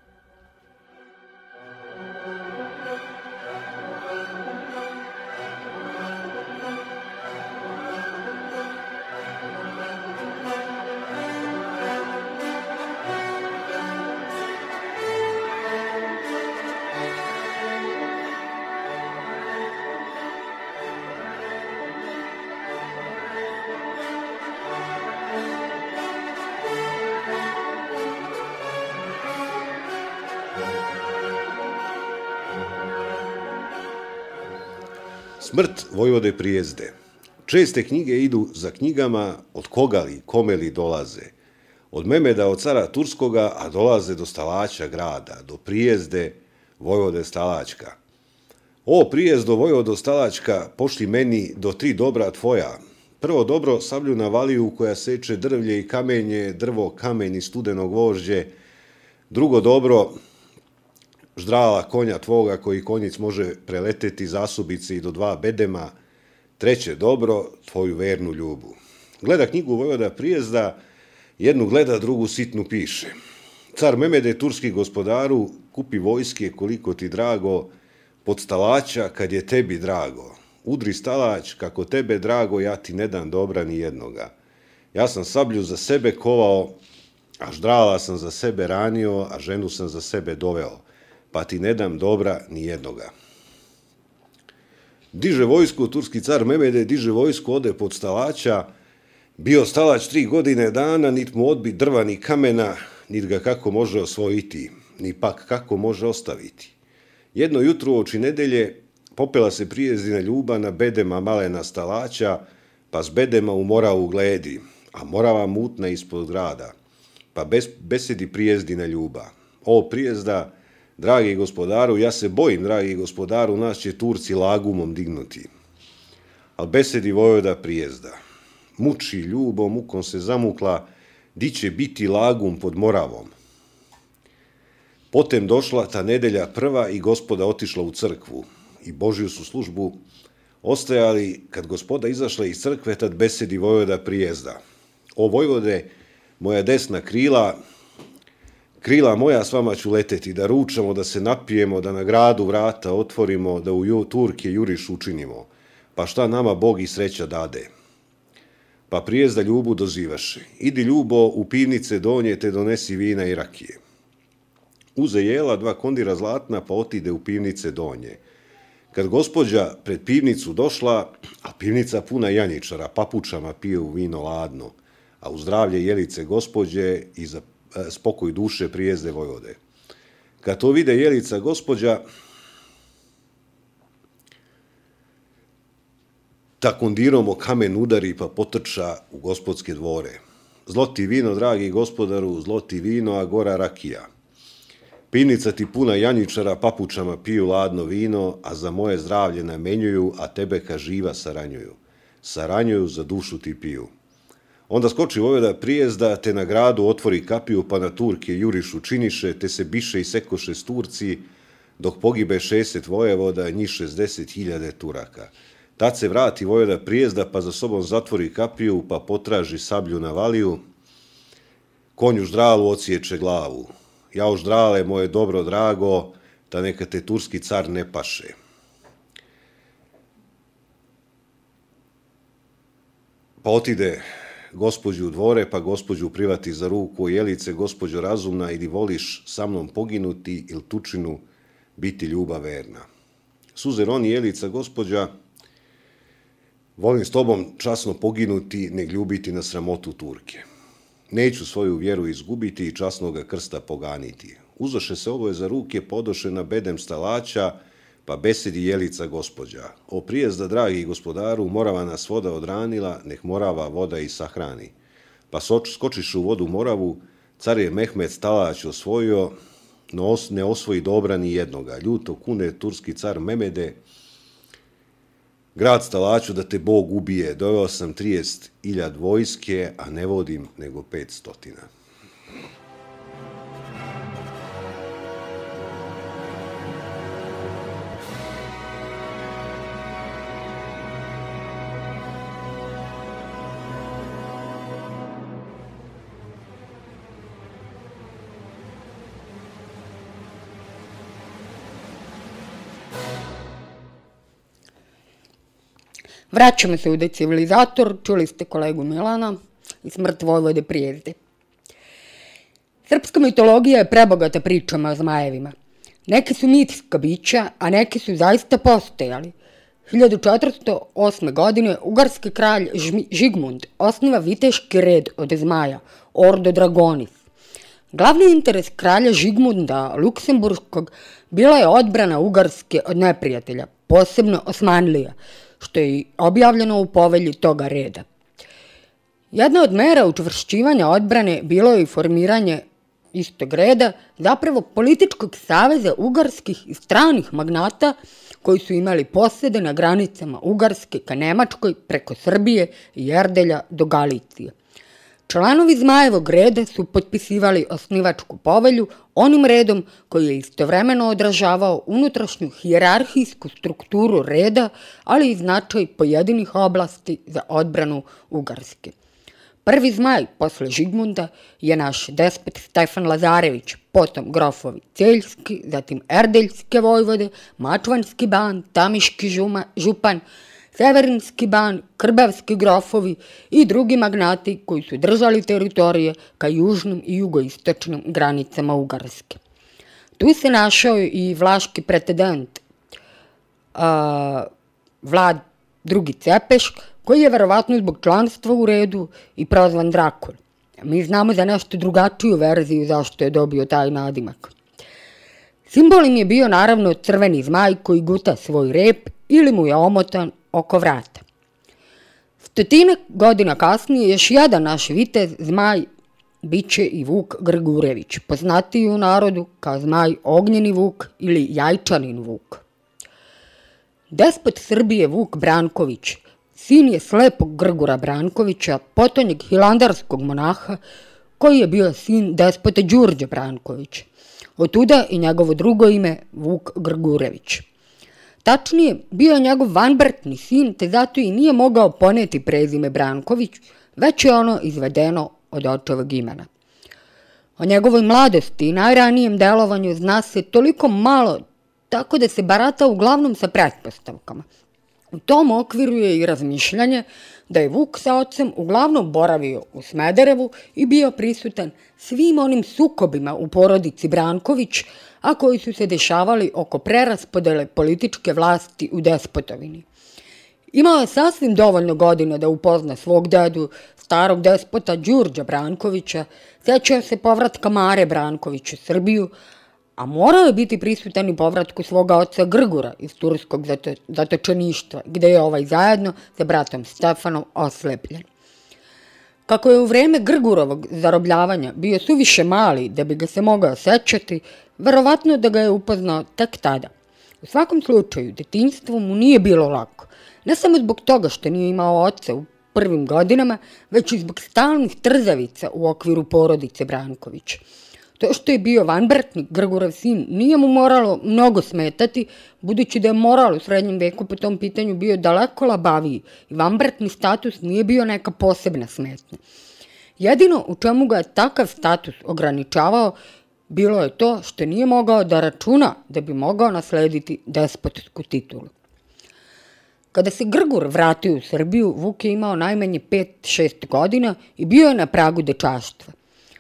Smrt vojvode Prijezde. Česte knjige idu za knjigama od koga li, kome li dolaze. Od Memeda, od cara Turskoga, a dolaze do Stalaća grada, do Prijezde, vojvode Stalaćka. O Prijezdo, vojvodo Stalaćka, pošli meni do 3 dobra tvoja. Prvo dobro, sablju na valiju koja seče drvlje i kamenje, drvo, kamen i studeno gvožđe. Drugo dobro, ždrala konja tvoga koji konjic može preleteti zasubice i do 2 bedema. Treće dobro, tvoju vernu ljubu. Gleda knjigu vojvoda Prijezda, jednu gleda, drugu sitnu piše. Car Memede, turski gospodaru, kupi vojske koliko ti drago, pod Stalaća kad je tebi drago. Udri Stalać, kako tebe drago, ja ti ne dam dobra ni jednoga. Ja sam sablju za sebe kovao, a ždrala sam za sebe ranio, a ženu sam za sebe doveo, pa ti ne dam dobra ni jednoga. Diže vojsku, turski car Memede, diže vojsku, ode pod Stalaća, bio Stalać 3 godine dana, nit mu odbi drva ni kamena, nit ga kako može osvojiti, ni pak kako može ostaviti. Jedno jutro uoči nedelje popela se Prijezdina ljuba na bedema malena Stalaća, pa s bedema u Moravu gledi, a Morava mutna ispod grada, pa besedi Prijezdina ljuba. O Prijezda, dragi gospodaru, ja se bojim, dragi gospodaru, nas će Turci lagumom dignuti. Al besedi vojvoda Prijezda. Muči ljubo, mukom se zamukla, di će biti lagum pod Moravom. Potem došla ta nedelja prva i gospoda otišla u crkvu i Božju su službu ostajali. Kad gospoda izašla iz crkve, tad besedi vojvoda Prijezda. O vojvode, moja desna krila moja, s vama ću leteti, da ručamo, da se napijemo, da na gradu vrata otvorimo, da u Turke juriš učinimo. Pa šta nama Bog i sreća dade? Pa Prijezda ljubu dozivaše. Idi ljubo u pivnice donje, te donesi vina i rakije. Uze jela 2 kondira zlatna, pa otide u pivnice donje. Kad gospođa pred pivnicu došla, a pivnica puna janjičara, papučama piju vino ladno, a u zdravlje Jelice gospođe i za spokoj duše Prijezde vojvode. Kad to vide Jelica gospođa, ta kondirom o kamen udari, pa potrča u gospodske dvore. Zloti vino, dragi gospodaru, zloti vino, a gora rakija. Pivnica ti puna janjičara, papučama piju ladno vino, a za moje zdravlje namenjuju, a tebe ka živa saranjuju. Saranjuju, za dušu ti piju. Onda skoči vojvoda Prijezda, te na gradu otvori kapiju, pa na Turke juriš učiniše, te se biše i sekoše s Turci, dok pogibe 60 vojevoda, njih 60.000 Turaka. Tad se vrati vojvoda Prijezda, pa za sobom zatvori kapiju, pa potraži sablju na valiju. Konju ždralu ociječe glavu. Jao ždrale, moje dobro drago, da neka te turski car ne paše. Pa otide gospođu u dvore, pa gospođu privati za ruku. Jelice, gospođo razumna, ili voliš sa mnom poginuti, ili tučinu biti ljubav verna. Suze roni Jelica, gospođa, volim s tobom časno poginuti, ne ljubiti na sramotu Turke. Neću svoju vjeru izgubiti i časnoga krsta poganiti. Uzoše se oboje za ruke, podoše na bedem stalaća, pa besedi Jelica gospođa. O Prijezda, dragi gospodaru, morava nas voda odranila, nek morava voda i sahrani. Pa skočiš u vodu Moravu, car je Mehmed Stalać osvojio, no ne osvoji dobra ni jednoga. Ljuto kune turski car Memede, grad Stalaću da te Bog ubije, doveo sam 30.000 vojske, a ne vodim nego 500. Vraćamo se u Decivilizator, čuli ste kolegu Milana i smrt vojvode Prijezde. Srpska mitologija je prebogata pričama o zmajevima. Neki su mitska bića, a neki su zaista postojali. 1408. godine ugarski kralj Žigmund osniva viteški red od zmaja, Ordo Dragonis. Glavni interes kralja Žigmunda Luksemburškog bila je odbrana Ugarske od neprijatelja, posebno Osmanlija, što je objavljeno u povelji toga reda. Jedna od mera učvršćivanja odbrane bilo je i formiranje istog reda, zapravo političkog saveza ugarskih i stranih magnata koji su imali posjede na granicama Ugarske ka Nemačkoj preko Srbije i Erdelja do Galicije. Članovi Zmajevog reda su potpisivali osnivačku povelju onim redom koji je istovremeno odražavao unutrašnju hijerarhijsku strukturu reda, ali i značaj pojedinih oblasti za odbranu Ugarske. Prvi Zmaj posle Žigmunda je naš despot Stefan Lazarević, potom grofovi Celjski, zatim Erdeljske vojvode, Mačvanski ban, Tamiški župan, Severinski ban, Krbavski grofovi i drugi magnati koji su držali teritorije ka južnim i jugoistočnim granicama Ugarske. Tu se našao i vlaški pretendent Vlad II. Cepeš, koji je verovatno zbog članstva u redu i prozvan Drakul. Mi znamo za nešto drugačiju verziju zašto je dobio taj nadimak. Simbol im je bio naravno crveni zmaj koji guta svoj rep ili mu je omotan oko vrata. 100 godina kasnije još jedan naš vitez, zmaj, biće i Vuk Grgurević, poznatiji u narodu kao zmaj Ognjeni Vuk ili Jajčanin Vuk. Despot Srbije Vuk Branković, sin je slepog Grgura Brankovića, potonjeg hilandarskog monaha, koji je bio sin despota Đurđa Brankovića. Otuda i njegovo drugo ime Vuk Grgurević. Tačnije, bio je njegov vanbratni sin, te zato i nije mogao poneti prezime Branković, već je ono izvedeno od očevog imena. O njegovoj mladosti i najranijem delovanju zna se toliko malo, tako da se barata uglavnom sa pretpostavkama. U tom okviru je i razmišljanje da je Vuk sa ocem uglavnom boravio u Smederevu i bio prisutan svim onim sukobima u porodici Branković, a koji su se dešavali oko preraspodele političke vlasti u despotovini. Imao je sasvim dovoljno godina da upozna svog dedu, starog despota Đurđa Brankovića, sećao se povratka Mare Branković u Srbiju, a morao je biti prisutan i povratku svoga oca Grgura iz turskog zatočeništva, gde je ovaj zajedno sa bratom Stefanom oslepljen. Kako je u vreme Grgurovog zarobljavanja bio suviše mali da bi ga se mogao sećati, verovatno da ga je upoznao tek tada. U svakom slučaju, detinjstvo mu nije bilo lako, ne samo zbog toga što nije imao oca u prvim godinama, već i zbog stalnih trzavica u okviru porodice Branković. To što je bio vanbratnik, Grgurov sin, nije mu moralo mnogo smetati, budući da je moral u srednjem veku po tom pitanju bio daleko labaviji i vanbratni status nije bio neka posebna smetnja. Jedino u čemu ga je takav status ograničavao bilo je to što nije mogao da računa da bi mogao naslediti despotsku titulu. Kada se Grgur vratio u Srbiju, Vuk je imao najmanje 5-6 godina i bio je na pragu dečaštva.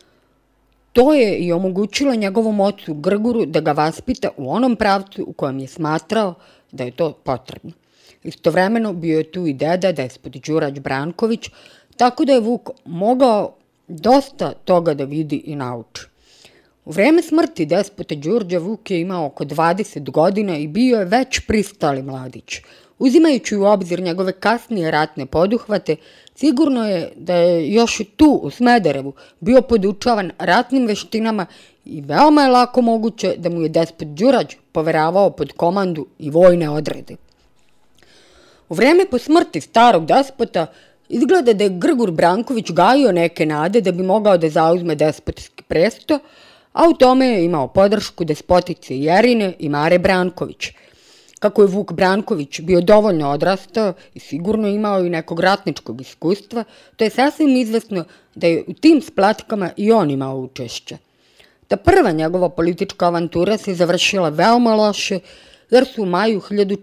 To je i omogućilo njegovom ocu Grguru da ga vaspita u onom pravcu u kojem je smatrao da je to potrebno. Istovremeno bio je tu i deda, despot Đurađ Branković, tako da je Vuk mogao dosta toga da vidi i nauči. U vreme smrti despota Đurđa Vuk je imao oko 20 godina i bio je već pristali mladić. Uzimajući u obzir njegove kasnije ratne poduhvate, sigurno je da je još i tu u Smederevu bio podučavan ratnim veštinama i veoma je lako moguće da mu je despot Đurađ poveravao pod komandu i vojne odrede. U vreme po smrti starog despota izgleda da je Grgur Branković gajio neke nade da bi mogao da zauzme despotski presto, a u tome je imao podršku despotice Jerine i Mare Branković. Kako je Vuk Branković bio dovoljno odrastao i sigurno imao i nekog ratničkog iskustva, to je sasvim izvesno da je u tim splatkama i on imao učešća. Ta prva njegova politička avantura se završila veoma loše, jer su u maju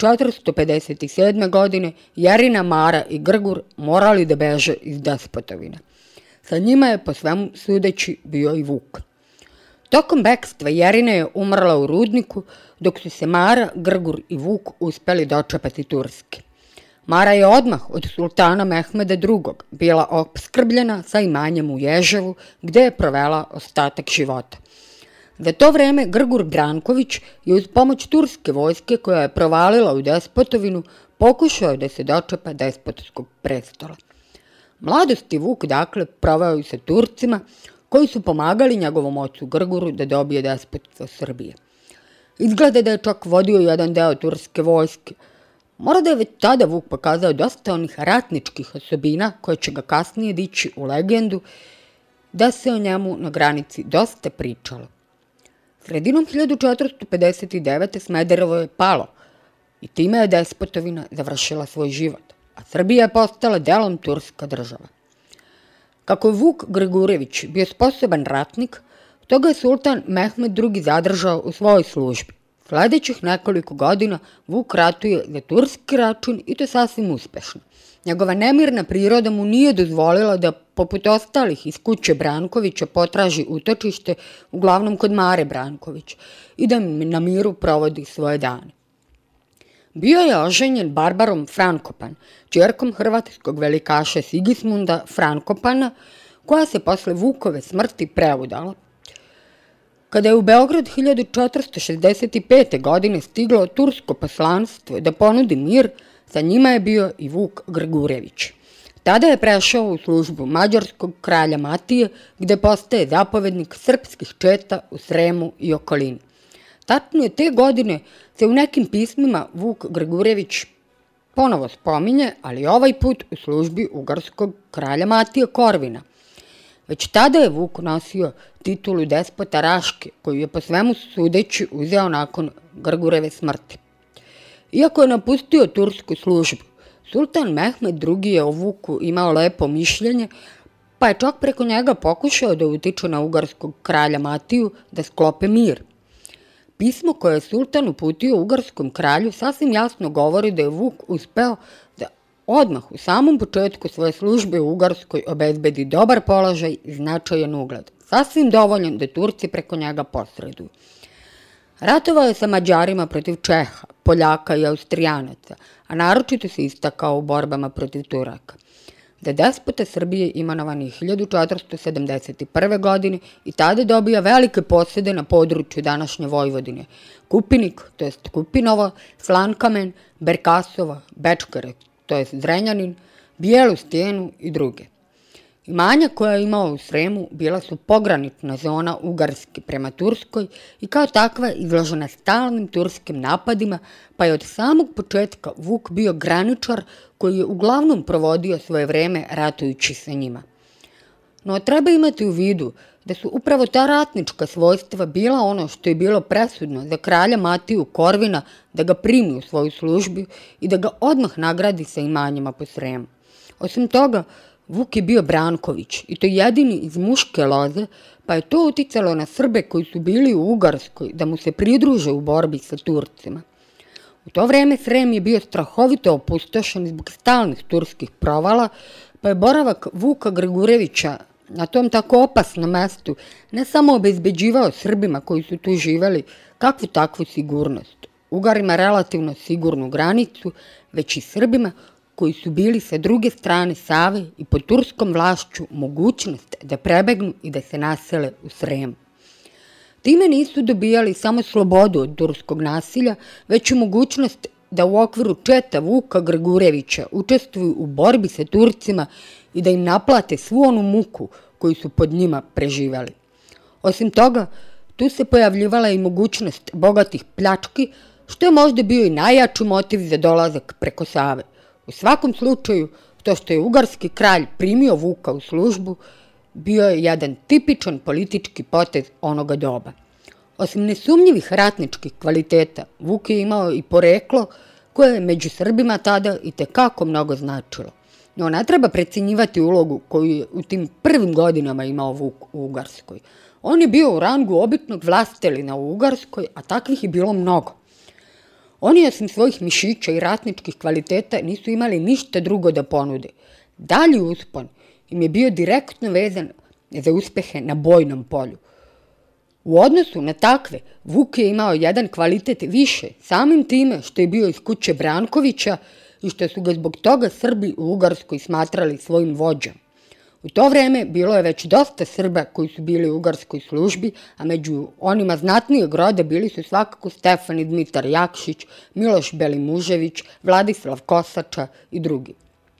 1457. godine Jerina, Mara i Grgur morali da beže iz despotovine. Sa njima je po svemu sudeći bio i Vuk. Tokom bekstva Jerina je umrla u rudniku, dok su se Mara, Grgur i Vuk uspeli dočepati Turske. Mara je odmah od sultana Mehmeda II. Bila opskrbljena sa imanjem u Ježevu, gde je provela ostatak života. Za to vreme Grgur Branković je uz pomoć turske vojske koja je provalila u despotovinu pokušao da se dočepa despotskog prestola. Mladosti Vuk dakle proveo i sa Turcima, koji su pomagali njegovom ocu Grguru da dobije despotstvo Srbije. Izgleda da je čak vodio jedan deo turske vojske. Mora da je već tada Vuk pokazao dosta onih ratničkih osobina koje će ga kasnije dići u legendu, da se o njemu na granici dosta pričalo. Sredinom 1459. Smederevo je palo i time je despotovina završila svoj život, a Srbija je postala delom turska država. Kako je Vuk Grgurević bio sposoban ratnik, toga je sultan Mehmed II. Zadržao u svojoj službi. Sledećih nekoliko godina Vuk ratuje za turski račun i to sasvim uspešno. Njegova nemirna priroda mu nije dozvolila da, poput ostalih iz kuće Brankovića, potraži utočište, uglavnom kod Mare Branković, i da na miru provodi svoje dane. Bio je oženjen Barbarom Frankopan, ćerkom hrvatskog velikaša Sigismunda Frankopana, koja se posle Vukove smrti preudala. Kada je u Beograd 1465. godine stiglo tursko poslanstvo da ponudi mir, sa njima je bio i Vuk Grgurević. Tada je prešao u službu mađarskog kralja Matije, gde postaje zapovednik srpskih četa u Sremu i okolini. Tačno je te godine se u nekim pismima Vuk Grgurević ponovo spominje, ali ovaj put u službi ugarskog kralja Matije Korvina. Već tada je Vuk nosio titulu despota Raške, koju je po svemu sudeći uzeo nakon Grgureve smrti. Iako je napustio tursku službu, sultan Mehmed II. Je o Vuku imao lepo mišljenje, pa je čak preko njega pokušao da utiče na ugarskog kralja Matiju da sklope mir. Pismo koje je sultan uputio ugarskom kralju sasvim jasno govori da je Vuk uspeo da odmah u samom početku svoje službe u Ugarskoj obezbedi dobar položaj i značajan ugled, sasvim dovoljan da Turci preko njega posreduju. Ratovao je sa Mađarima protiv Čeha, Poljaka i Austrijanaca, a naročito se istakao u borbama protiv Turaka. Za despota Srbije imenovan je 1471. godine i tada dobija velike posede na području današnje Vojvodine: Kupinik, to jest Kupinovo, Slankamen, Berkasova, Bečkare, to jest Zrenjanin, Bijelu stijenu i druge. Imanja koja je imao u Sremu bila su pogranična zona Ugarske prema Turskoj i kao takva izložena stalnim turskim napadima, pa je od samog početka Vuk bio graničar koji je uglavnom provodio svoje vreme ratujući sa njima. No treba imati u vidu da su upravo ta ratnička svojstva bila ono što je bilo presudno za kralja Matiju Korvina da ga primi u svoju službu i da ga odmah nagradi sa imanjima po Sremu. Osim toga, Vuk je bio Branković i to jedini iz muške loze, pa je to uticalo na Srbe koji su bili u Ugarskoj da mu se pridruže u borbi sa Turcima. U to vreme Srem je bio strahovito opustošen zbog stalnih turskih provala, pa je boravak Vuka Grigurevića na tom tako opasnom mestu ne samo obezbeđivao Srbima koji su tu živeli kakvu takvu sigurnost, Ugarima relativno sigurnu granicu, već i Srbima koji su bili sa druge strane Save i pod turskom vlašću mogućnost da prebegnu i da se nasele u Sremu. Time nisu dobijali samo slobodu od turskog nasilja, već i mogućnost da u okviru četa Vuka Grigurevića učestvuju u borbi sa Turcima i da im naplate svu onu muku koju su pod njima preživeli. Osim toga, tu se pojavljivala i mogućnost bogatih pljački, što je možda bio i najjači motiv za dolazak preko Save. U svakom slučaju, to što je ugarski kralj primio Vuka u službu, bio je jedan tipičan politički potez onoga doba. Osim nesumnjivih ratničkih kvaliteta, Vuk je imao i poreklo koje je među Srbima tada i tekako mnogo značilo. No, ne treba precenjivati ulogu koju je u tim prvim godinama imao Vuk u Ugarskoj. On je bio u rangu običnog vlastelina u Ugarskoj, a takvih je bilo mnogo. Oni, osim svojih mišića i ratničkih kvaliteta, nisu imali ništa drugo da ponude. Dalji uspon im je bio direktno vezan za uspehe na bojnom polju. U odnosu na takve, Vuk je imao jedan kvalitet više, samim time što je bio iz kuće Brankovića i što su ga zbog toga Srbi u Ugarskoj smatrali svojim vođom. U to vreme bilo je već dosta Srba koji su bili u ugarskoj službi, a među onima znatnijeg roda bili su svakako Stefan i Dmitar Jakšić, Miloš Belimužević, Vladislav Kosača i drugi.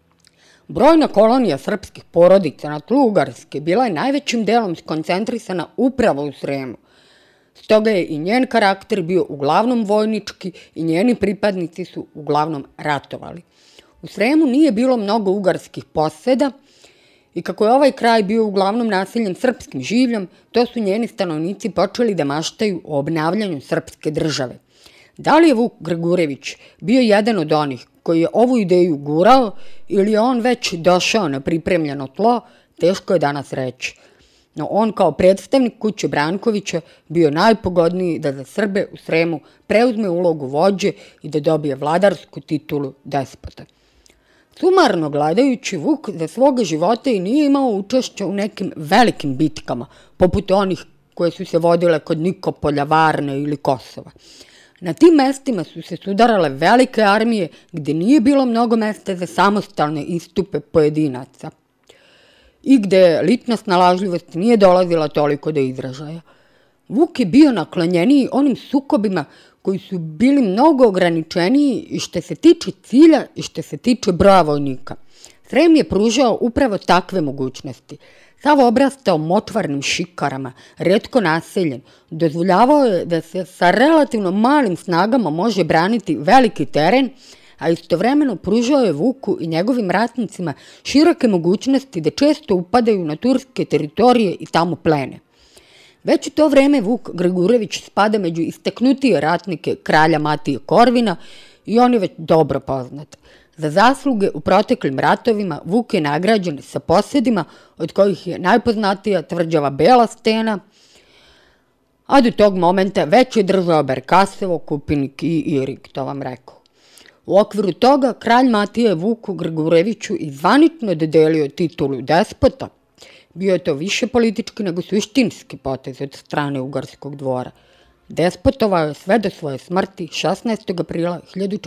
Brojna kolonija srpskih porodica na tlu Ugarske bila je najvećim delom skoncentrisana upravo u Sremu. Stoga je i njen karakter bio uglavnom vojnički i njeni pripadnici su uglavnom ratovali. U Sremu nije bilo mnogo ugarskih poseda i kako je ovaj kraj bio uglavnom naseljen srpskim življom, to su njeni stanovnici počeli da maštaju o obnavljanju srpske države. Da li je Vuk Grigurević bio jedan od onih koji je ovu ideju gurao ili je on već došao na pripremljeno tlo, teško je danas reći. No on kao predstavnik kuće Brankovića bio najpogodniji da za Srbe u Sremu preuzme ulogu vođe i da dobije vladarsku titulu despota. Sumarno gledajući, Vuk za svoga života i nije imao učešća u nekim velikim bitkama, poput onih koje su se vodile kod Nikopolja, Varne ili Kosova. Na tim mestima su se sudarale velike armije gde nije bilo mnogo mesta za samostalne istupe pojedinaca i gde lična snalažljivost nije dolazila toliko do izražaja. Vuk je bio naklonjeniji onim sukobima koji su bili mnogo ograničeniji i što se tiče cilja i što se tiče broja vojnika. Srem je pružao upravo takve mogućnosti. Sav obrastao močvarnim šikarama, retko naseljen, dozvoljavao je da se sa relativno malim snagama može braniti veliki teren, a istovremeno pružao je Vuku i njegovim ratnicima široke mogućnosti da često upadaju na turske teritorije i tamo plene. Već u to vreme Vuk Grigurević spada među istaknutije ratnike kralja Matije Korvina i on je već dobro poznat. Za zasluge u proteklim ratovima Vuk je nagrađen sa posedima, od kojih je najpoznatija tvrđava Bela Stena, a do tog momenta već je držao Berkasevo, Kupinik i Irig, to vam rekao. U okviru toga kralj Matija je Vuku Grigureviću i zvanično dodelio titulu despota. Bio je to više politički nego suštinski potez od strane ugarskog dvora. Despotovao je sve do svoje smrti 16. aprila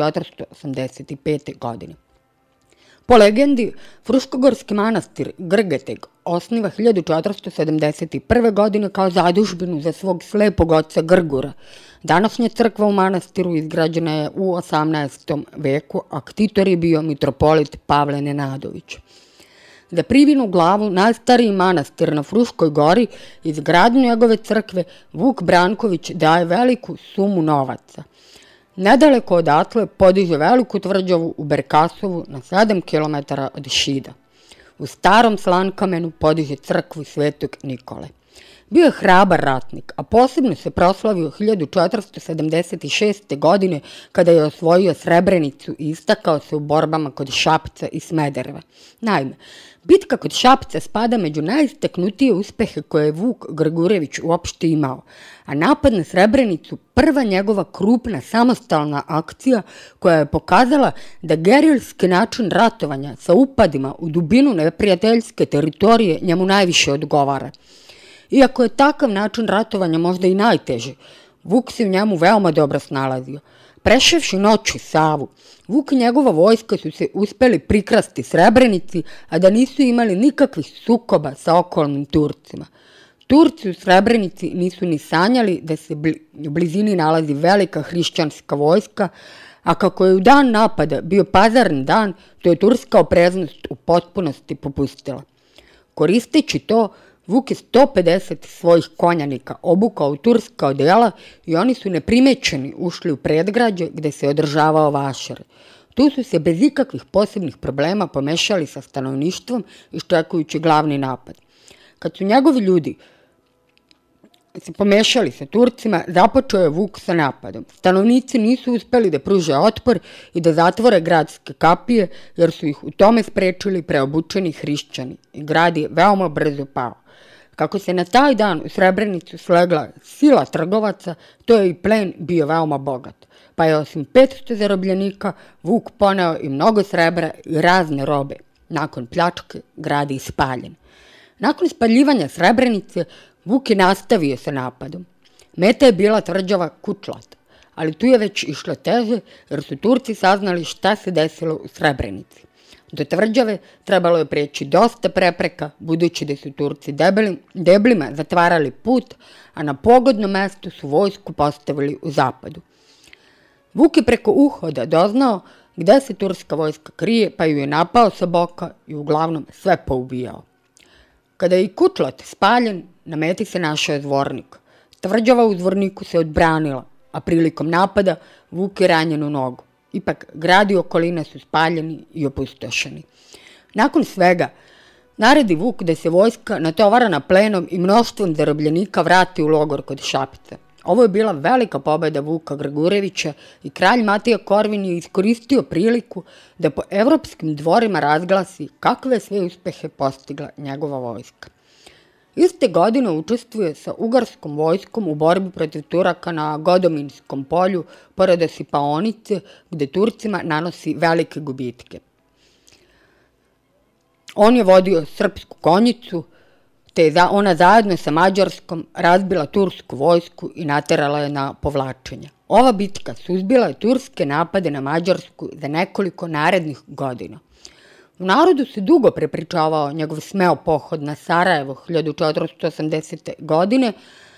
1485. godine. Po legendi, Fruškogorski manastir Grgeteg osniva 1471. godine kao zadužbinu za svog slepog oca Grgura. Današnja crkva u manastiru izgrađena je u 18. veku, a ktitor je bio mitropolit Pavle Nenadović. Za Privinu glavu, najstariji manastir na Fruškoj gori, izgradnju njegove crkve, Vuk Branković daje veliku sumu novaca. Nedaleko odatle podiže veliku tvrđavu u Berkasovu na 7 km od Šida. U starom Slankamenu podiže crkvu Svetog Nikole. Bio je hrabar ratnik, a posebno se proslavio 1476. godine kada je osvojio Srebrenicu i istakao se u borbama kod Šapca i Smedereva. Naime, bitka kod Šapca spada među najistaknutije uspehe koje je Vuk Grgurević uopšte imao, a napad na Srebrenicu prva njegova krupna samostalna akcija koja je pokazala da gerilski način ratovanja sa upadima u dubinu neprijateljske teritorije njemu najviše odgovara. Iako je takav način ratovanja možda i najteži, Vuk se u njemu veoma dobro snalazio. Preševši noću Savu, Vuk i njegova vojska su se uspeli prikrasti Srebrenici, a da nisu imali nikakvih sukoba sa okolnim Turcima. Turci u Srebrenici nisu ni sanjali da se u blizini nalazi velika hrišćanska vojska, a kako je u dan napada bio pazarni dan, to je turska opreznost u potpunosti popustila. Koristeći to, Vuk je 150 svojih konjanika obukao u turska odela i oni su neprimećeni ušli u predgrađe gde se održavao vašar. Tu su se bez ikakvih posebnih problema pomešali sa stanovništvom iščekujući glavni napad. Kad su njegovi ljudi se pomešali sa Turcima, započeo je Vuk sa napadom. Stanovnici nisu uspeli da pruže otpor i da zatvore gradske kapije, jer su ih u tome sprečili preobučeni hrišćani i grad je veoma brzo pao. Kako se na taj dan u Srebrenicu slegla sila trgovaca, to je i plen bio veoma bogat, pa je osim 500 zarobljenika Vuk poneo i mnogo srebra i razne robe. Nakon pljačke grad je spaljen. Nakon spaljivanja Srebrenice, Vuk je nastavio sa napadom. Meta je bila tvrđava Kučlat, ali tu je već išlo teže jer su Turci saznali šta se desilo u Srebrenici. Do tvrđave trebalo je preći dosta prepreka, budući da su Turci deblima zatvarali put, a na pogodnom mestu su vojsku postavili u zapadu. Vuk je preko uhoda doznao gde se turska vojska krije, pa ju je napao sa boka i uglavnom sve poubijao. Kada je i Kučlat spaljen, na meti se našao Zvornik. Tvrđava u Zvorniku se odbranila, a prilikom napada Vuk je ranjen u nogu. Ipak, grad i okolina su spaljeni i opustošeni. Nakon svega, naredi Vuk da se vojska natovarana plenom i mnoštvom zarobljenika vrati u logor kod Šapca. Ovo je bila velika pobeda Vuka Grgurevića i kralj Matija Korvin je iskoristio priliku da po evropskim dvorima razglasi kakve sve uspehe postigla njegova vojska. Iste godine učestvuje sa ugarskom vojskom u borbi protiv Turaka na Godominskom polju pored Osipaonice, gde Turcima nanosi velike gubitke. On je vodio srpsku konjicu, te je ona zajedno sa Mađarskom razbila tursku vojsku i naterala je na povlačenje. Ova bitka suzbila je turske napade na Mađarsku za nekoliko narednih godina. U narodu se dugo prepričavao njegov smeo pohod na Sarajevo 1480. godine,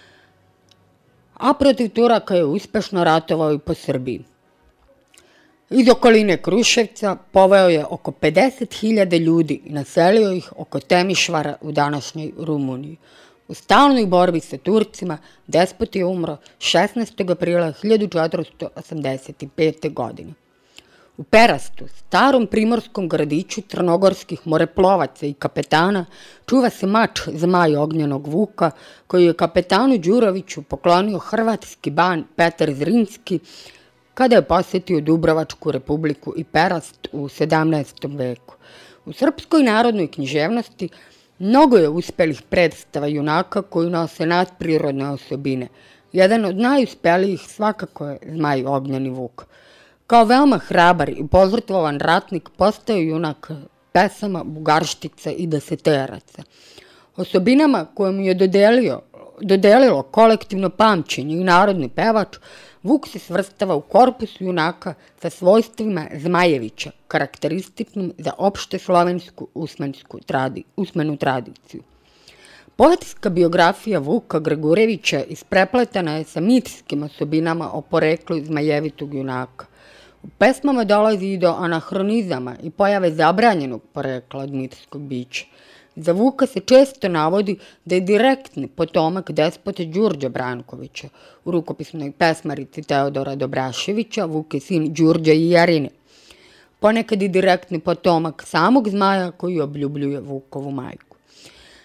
a protiv Turaka je uspešno ratovao i po Srbiji. Iz okoline Kruševca poveo je oko 50.000 ljudi i naselio ih oko Temišvara u današnjoj Rumuniji. U stalnoj borbi sa Turcima despot je umro 16. aprila 1485. godine. U Perastu, starom primorskom gradiću crnogorskih moreplovaca i kapetana, čuva se mač Zmaj ognjenog Vuka, koji je kapetanu Đuroviću poklonio hrvatski ban Petar Zrinski kada je posetio Dubrovačku republiku i Perast u 17. veku. U srpskoj narodnoj književnosti mnogo je uspelih predstava junaka koji nose nadprirodne osobine. Jedan od najuspelijih svakako je Zmaj ognjeni Vuk. Kao veoma hrabar i požrtvovan ratnik postao junak pesama, bugarštica i deseteraca. Osobinama koje mu je dodelilo kolektivno pamćenje i narodni pevač, Vuk se svrstava u korpus junaka sa svojstvima Zmajevića, karakterističnim za opšte slovensku usmenu tradiciju. Poetska biografija Vuka Grgurevića isprepletana je sa mitskim osobinama o poreklu zmajevitog junaka. U pesmama dolazi i do anahronizama i pojave zabranjenog porekla od mitskog bića. Za Vuka se često navodi da je direktni potomak despota Đurđa Brankovića. U rukopisnoj pesmarici Teodora Dobraševića Vuk je sin Đurđa i Jarine. Ponekad i direktni potomak samog Zmaja koji obljubljuje Vukovu majku.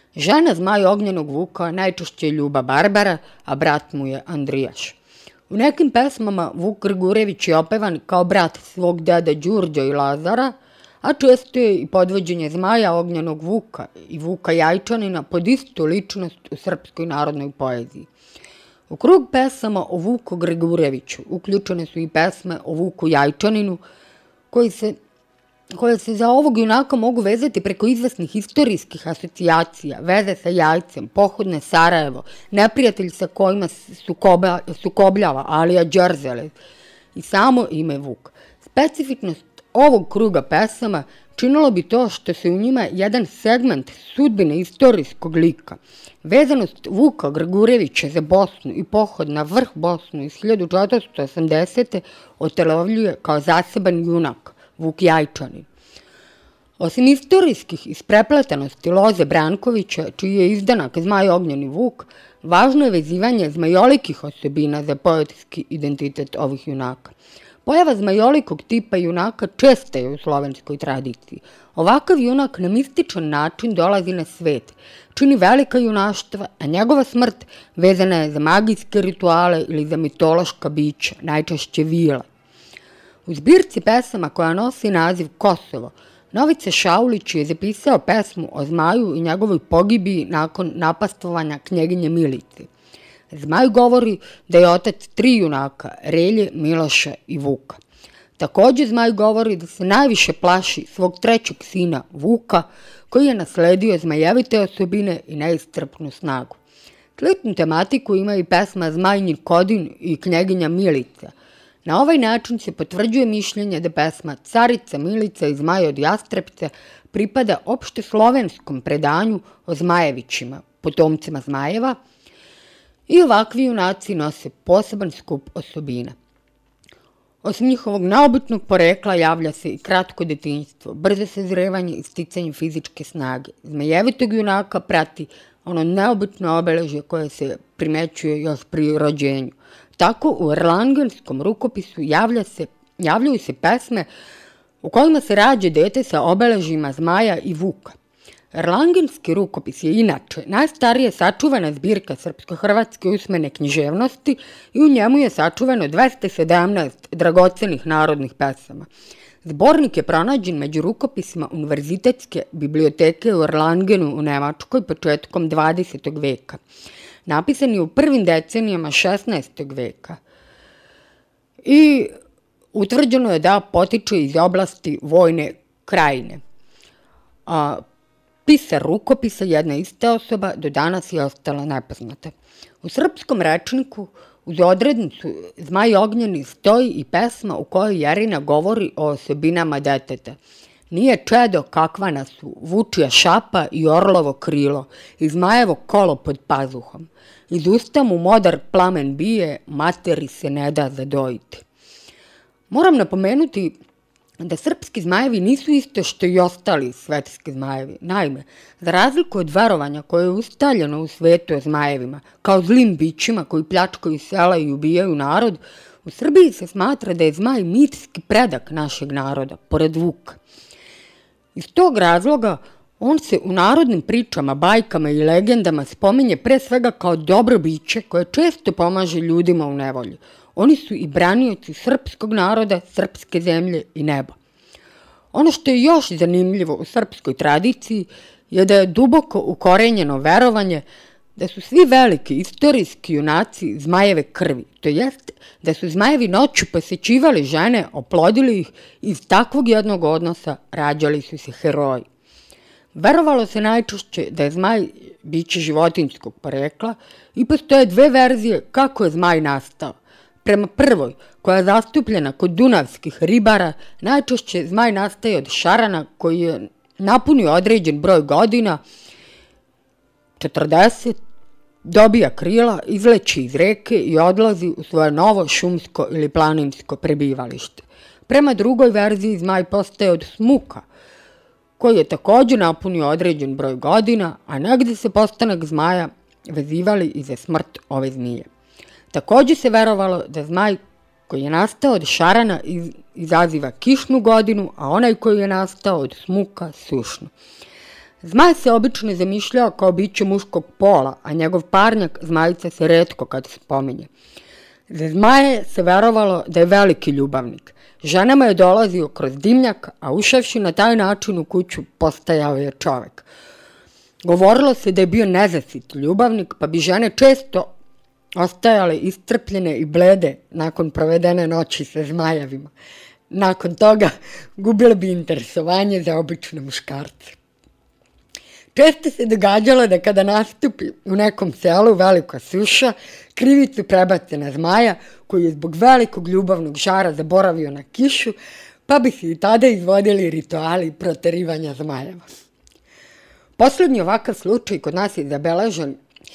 Žena zmaj ognjenog vuka najčešće je Ljuba Barbara, a brat mu je Andrijaš. U nekim pesmama Vuk Grgurević je opevan kao brat svog deda Đurđa i Lazara, a često je i podvođenje zmaja ognjenog vuka i Vuka Jajčanina pod istu ličnost u srpskoj narodnoj poeziji. U krug pesama o Vuku Grgureviću uključene su i pesme o Vuku Jajčaninu, koje se za ovog junaka mogu vezati preko izvesnih istorijskih asocijacija, veze sa Jajcem, pohod na Sarajevo, neprijatelj sa kojima sukobljava Alija Đerzelez i samo ime Vuk. Specifičnost ovog kruga pesama činilo bi to što se u njima jedan segment sudbine istorijskog lika, vezanost Vuka Grgurevića za Bosnu i pohod na vrh Bosnu iz 1480. otelovljuje kao zaseban junak, Vuk Jajčanin. Osim istorijskih isprepletanosti Loze Brankovića, čiji je izdanak Zmaj ognjeni Vuk, važno je vezivanje zmajolikih osobina za poetski identitet ovih junaka. Pojava zmajolikog tipa junaka česta je u slovenskoj tradiciji. Ovakav junak na mističan način dolazi na svet, čini velika junaštva, a njegova smrt vezana je za magijske rituale ili za mitološka bića, najčešće vile. U zbirci pesama koja nosi naziv Kosovo, Novice Šaulić je zapisao pesmu o zmaju i njegovoj pogibiji nakon napastvovanja knjeginje Milice. Zmaj govori da je otac 3 junaka, Relje, Miloša i Vuka. Takođe Zmaj govori da se najviše plaši svog 3. sina Vuka, koji je nasledio zmajevite osobine i neiscrpnu snagu. Sličnu tematiku ima i pesma Zmaj Nikodin i knjeginja Milica. Na ovaj način se potvrđuje mišljenje da pesma Carica Milica i Zmaj od Jastrepca pripada opšte slovenskom predanju o Zmajevićima, potomcima Zmajeva, i ovakvi junaci nose poseban skup osobina. Osim njihovog neobičnog porekla javlja se i kratko detinjstvo, brzo sazrevanje i sticanje fizičke snage. Zmajevitog junaka prati ono neobično obeležje koje se primećuje još pri rođenju. Tako u erlangenskom rukopisu javljaju se pesme u kojima se rađa dete sa obeležjima Zmaja i Vuka. Erlangenski rukopis je inače najstarija sačuvana zbirka srpsko-hrvatske usmene književnosti i u njemu je sačuvano 217 dragocenih narodnih pesama. Zbornik je pronađen među rukopisima Univerzitetske biblioteke u Erlangenu u Nemačkoj početkom 20. veka. Napisan je u prvim decenijama 16. veka i utvrđeno je da potiče iz oblasti Vojne krajine. Pisar rukopisa, jedna ista osoba, do danas je ostala nepoznata. U srpskom rečniku uz odrednicu Zmaj ognjeni stoji i pesma u kojoj Jerina govori o osobinama deteta. Nije čedo kakvana su vučija šapa i orlovo krilo i zmajevo kolo pod pazuhom. Iz usta mu modar plamen bije, materi se ne da zadojiti. Moram napomenuti da srpski zmajevi nisu isto što i ostali svetski zmajevi. Naime, za razliku od verovanja koje je ustaljeno u svetu o zmajevima, kao zlim bićima koji pljačkaju sela i ubijaju narod, u Srbiji se smatra da je zmaj mitski predak našeg naroda, pored Vuka. Iz tog razloga on se u narodnim pričama, bajkama i legendama spominje pre svega kao dobro biće koje često pomaže ljudima u nevolji. Oni su i branioci srpskog naroda, srpske zemlje i neba. Ono što je još zanimljivo u srpskoj tradiciji je da je duboko ukorenjeno verovanje da su svi veliki istorijski junaci zmajeve krvi, to jest da su zmajevi noću posećivali žene, oplodili ih i iz takvog jednog odnosa rađali su se heroji. Verovalo se najčešće da je zmaj biće životinjskog porekla i postoje 2 verzije kako je zmaj nastao. Prema prvoj, koja je zastupljena kod dunavskih ribara, najčešće zmaj nastaje od šarana koji je napunio određen broj godina, 40, dobija krila, izleći iz reke i odlazi u svoje novo šumsko ili planinsko prebivalište. Prema drugoj verziji zmaj postaje od smuka, koji je takođe napunio određen broj godina, a negde se postanak zmaja vezivali i za smrt ove zmije. Takođe se verovalo da zmaj koji je nastao od šarana izaziva kišnu godinu, a onaj koji je nastao od smuka sušnu. Zmaj se obično zamišljao kao biće muškog pola, a njegov parnjak zmajica se retko kad se spominje. Za zmaje se verovalo da je veliki ljubavnik. Ženama je dolazio kroz dimnjak, a ušavši na taj način u kuću postajao je čovek. Govorilo se da je bio nezasit ljubavnik, pa bi žene često ostajale iscrpljene i blede nakon provedene noći sa zmajevima. Nakon toga gubile bi interesovanje za obične muškarce. Često se događalo da kada nastupi u nekom selu velika suša, krivicu prebace na zmaja koji je zbog velikog ljubavnog žara zaboravio na kišu, pa bi se i tada izvodili rituali proterivanja zmajeva. Poslednji ovakav slučaj kod nas je zabeležen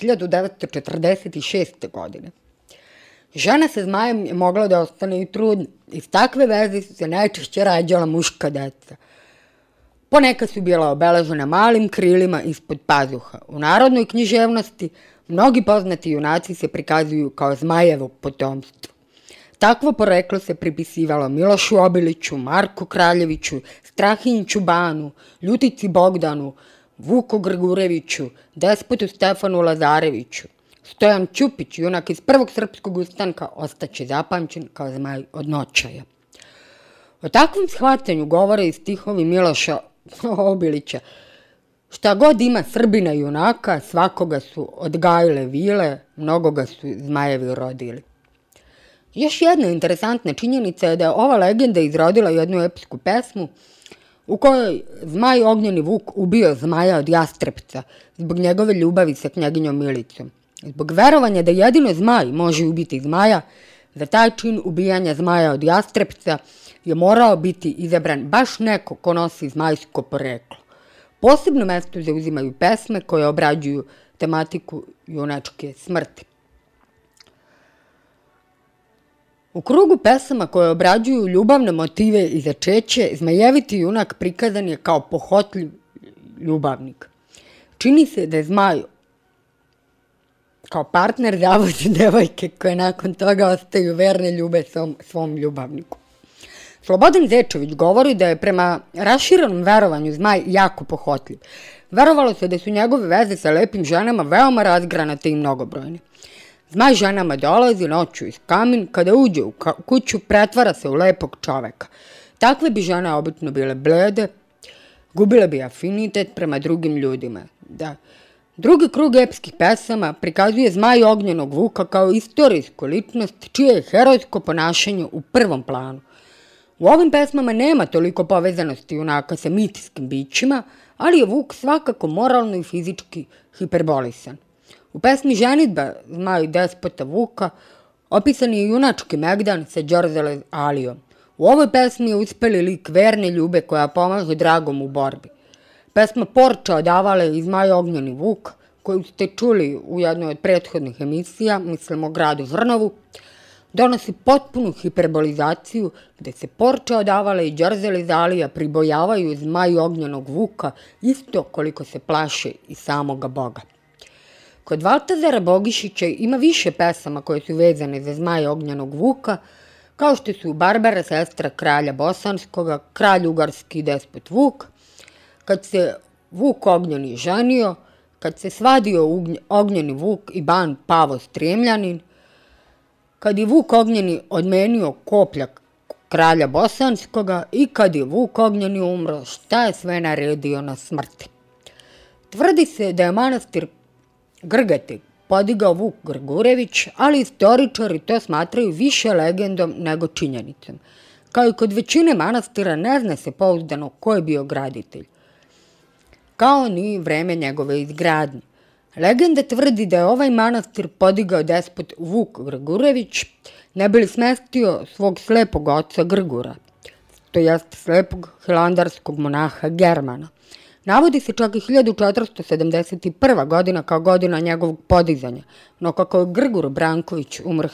1946. godine. Žena sa zmajem je mogla da ostane i trudna. Iz takve veze su se najčešće rađala muška deca. Ponekad su bila obeležena malim krilima ispod pazuha. U narodnoj književnosti mnogi poznati junaci se prikazuju kao zmajevo potomstvo. Takvo poreklo se pripisivalo Milošu Obiliću, Marku Kraljeviću, Strahinjiću Banu, Ljutici Bogdanu, Vuku Grgureviću, despotu Stefanu Lazareviću. Stojan Ćupić, junak iz prvog srpskog ustanka, ostaće zapamćen kao zmaj od noćaja. O takvom shvatanju govore i stihovi Miloša Obilića. Šta god ima Srbina junaka, svakoga su odgajile vile, mnogoga su zmajevi rodili. Još jedna interesantna činjenica je da je ova legenda izrodila jednu epsku pesmu u kojoj zmaj Ognjeni Vuk ubio zmaja od Jastrepca zbog njegove ljubavi sa knjaginjom Milicom. Zbog verovanja da jedino zmaj može ubiti zmaja, za taj čin ubijanja zmaja od Jastrepca je morao biti izabran baš neko ko nosi zmajsko poreklo. Posebno mesto zauzimaju pesme koje obrađuju tematiku junačke smrti. U krugu pesama koje obrađuju ljubavne motive i začeće, zmajeviti junak prikazan je kao pohotljiv ljubavnik. Čini se da je zmaj kao partner zavozi devojke koje nakon toga ostaju verne ljube svom ljubavniku. Slobodan Zečević govori da je prema raširenom verovanju zmaj jako pohotljiv. Verovalo se da su njegove veze sa lepim ženama veoma razgranate i mnogobrojne. Zmaj ženama dolazi noću iz kamin, kada uđe u kuću pretvara se u lepog čoveka. Takve bi žene obično bile blede, gubile bi afinitet prema drugim ljudima. Drugi krug epskih pesama prikazuje zmaj Ognjenog Vuka kao istorijsku ličnost čije je herojsko ponašanje u prvom planu. U ovim pesmama nema toliko povezanosti junaka sa mitijskim bićima, ali je Vuk svakako moralno i fizički hiperbolisan. U pesmi Ženidba zmaj despota Vuka opisan je junački megdan sa Đorđele Alijom. U ovoj pesmi je uspeli lik verne ljube koja pomaže dragom u borbi. Pesma Porča od Avale i zmaj Ognjeni Vuk, koju ste čuli u jednoj od prethodnih emisija, mislim o gradu Vrnovu, donosi potpunu hiperbolizaciju gde se Porča od Avale i Đorđele Alija pribojavaju zmaju Ognjenog Vuka isto koliko se plaše i samoga Boga. Kod Valtazara Bogišića ima više pesama koje su vezane za zmaja Ognjenog Vuka, kao što su Barbara, sestra kralja Bosanskoga, kralj ugarski despot Vuk, kad se Vuk Ognjeni ženio, kad se svadio Ognjeni Vuk i ban Pavo Stremljanin, kad je Vuk Ognjeni odmenio koplja kralja Bosanskoga i kad je Vuk Ognjeni umro, šta je sve naredio na smrti. Tvrdi se da je manastir Grgate podigao Vuk Grgurević, ali istoričari to smatraju više legendom nego činjenicom. Kao i kod većine manastira ne zna se pouzdano ko je bio graditelj, kao ni vreme njegove izgradnje. Legenda tvrdi da je ovaj manastir podigao despot Vuk Grgurević, ne bi li smestio svog slepog oca Grgura, to jest slepog hilandarskog monaha Germana. Navodi se čak i 1471. godina kao godina njegovog podizanja, no kako je Grgur Branković umro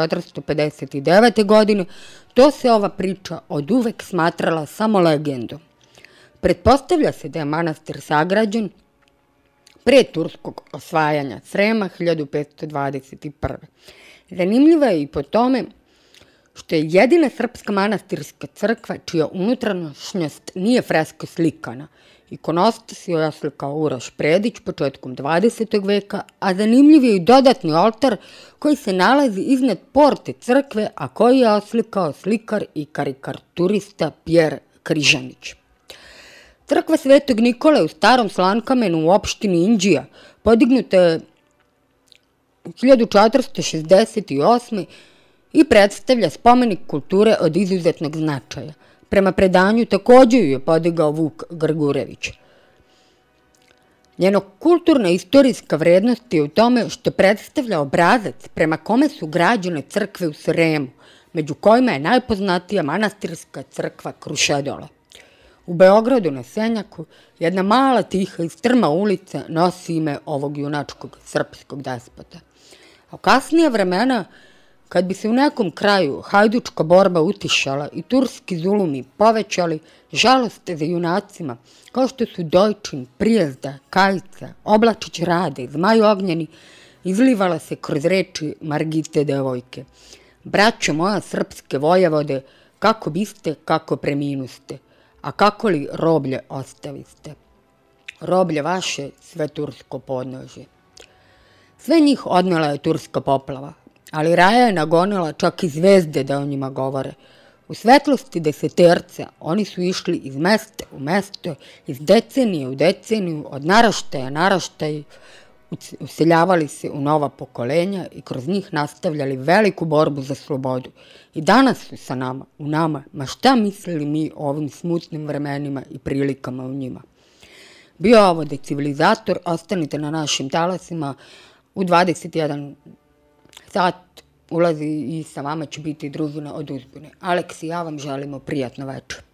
1459. godine, to se ova priča od uvek smatrala samo legendom. Pretpostavlja se da je manastir sagrađen pre turskog osvajanja Srema 1521. Zanimljiva je i po tome što je jedina srpska manastirska crkva čija unutrašnjost nije fresko slikana Ikonostas je oslikao Uroš Predić početkom 20. veka, a zanimljiv je i dodatni oltar koji se nalazi iznad porte crkve, a koji je oslikao slikar i karikaturista Pjer Križanić. Crkva Svetog Nikole u Starom Slankamenu u opštini Inđija podignuta je 1468. i predstavlja spomenik kulture od izuzetnog značaja. Prema predanju takođe ju je podigao Vuk Grgurević. Njeno kulturna i istorijska vrednost je u tome što predstavlja obrazac prema kome su građene crkve u Sremu, među kojima je najpoznatija manastirska crkva Krušedola. U Beogradu na Senjaku jedna mala, tiha i strma ulica nosi ime ovog junačkog srpskog despota. A u kasnija vremena, kad bi se u nekom kraju hajdučka borba utišala i turski zulumi povećali, žalost za junacima, kao što su Dojčin, Prijezda, Kajica, Oblačić Rade, Zmaj Ognjeni, izlivala se kroz reči Margite devojke. Braćo moja srpske vojevode, kako biste, kako preminuste, a kako li roblje ostaviste? Roblje vaše, sve tursko podnožje. Sve njih odnela je turska poplava, ali raja je nagonila čak i zvezde da o njima govore. U svetlosti deseterca oni su išli iz mesta u mesto, iz decenije u deceniju, od naraštaja naraštaj, useljavali se u nova pokolenja i kroz njih nastavljali veliku borbu za slobodu. I danas su sa nama, u nama, ma šta mislili mi o ovim smutnim vremenima i prilikama u njima. Bio ovo Decivilizator, ostanite na našim talasima, u 21 sat ulazi i sa vama će biti družina od Uzbune. Aleks i ja vam želimo prijatno večer.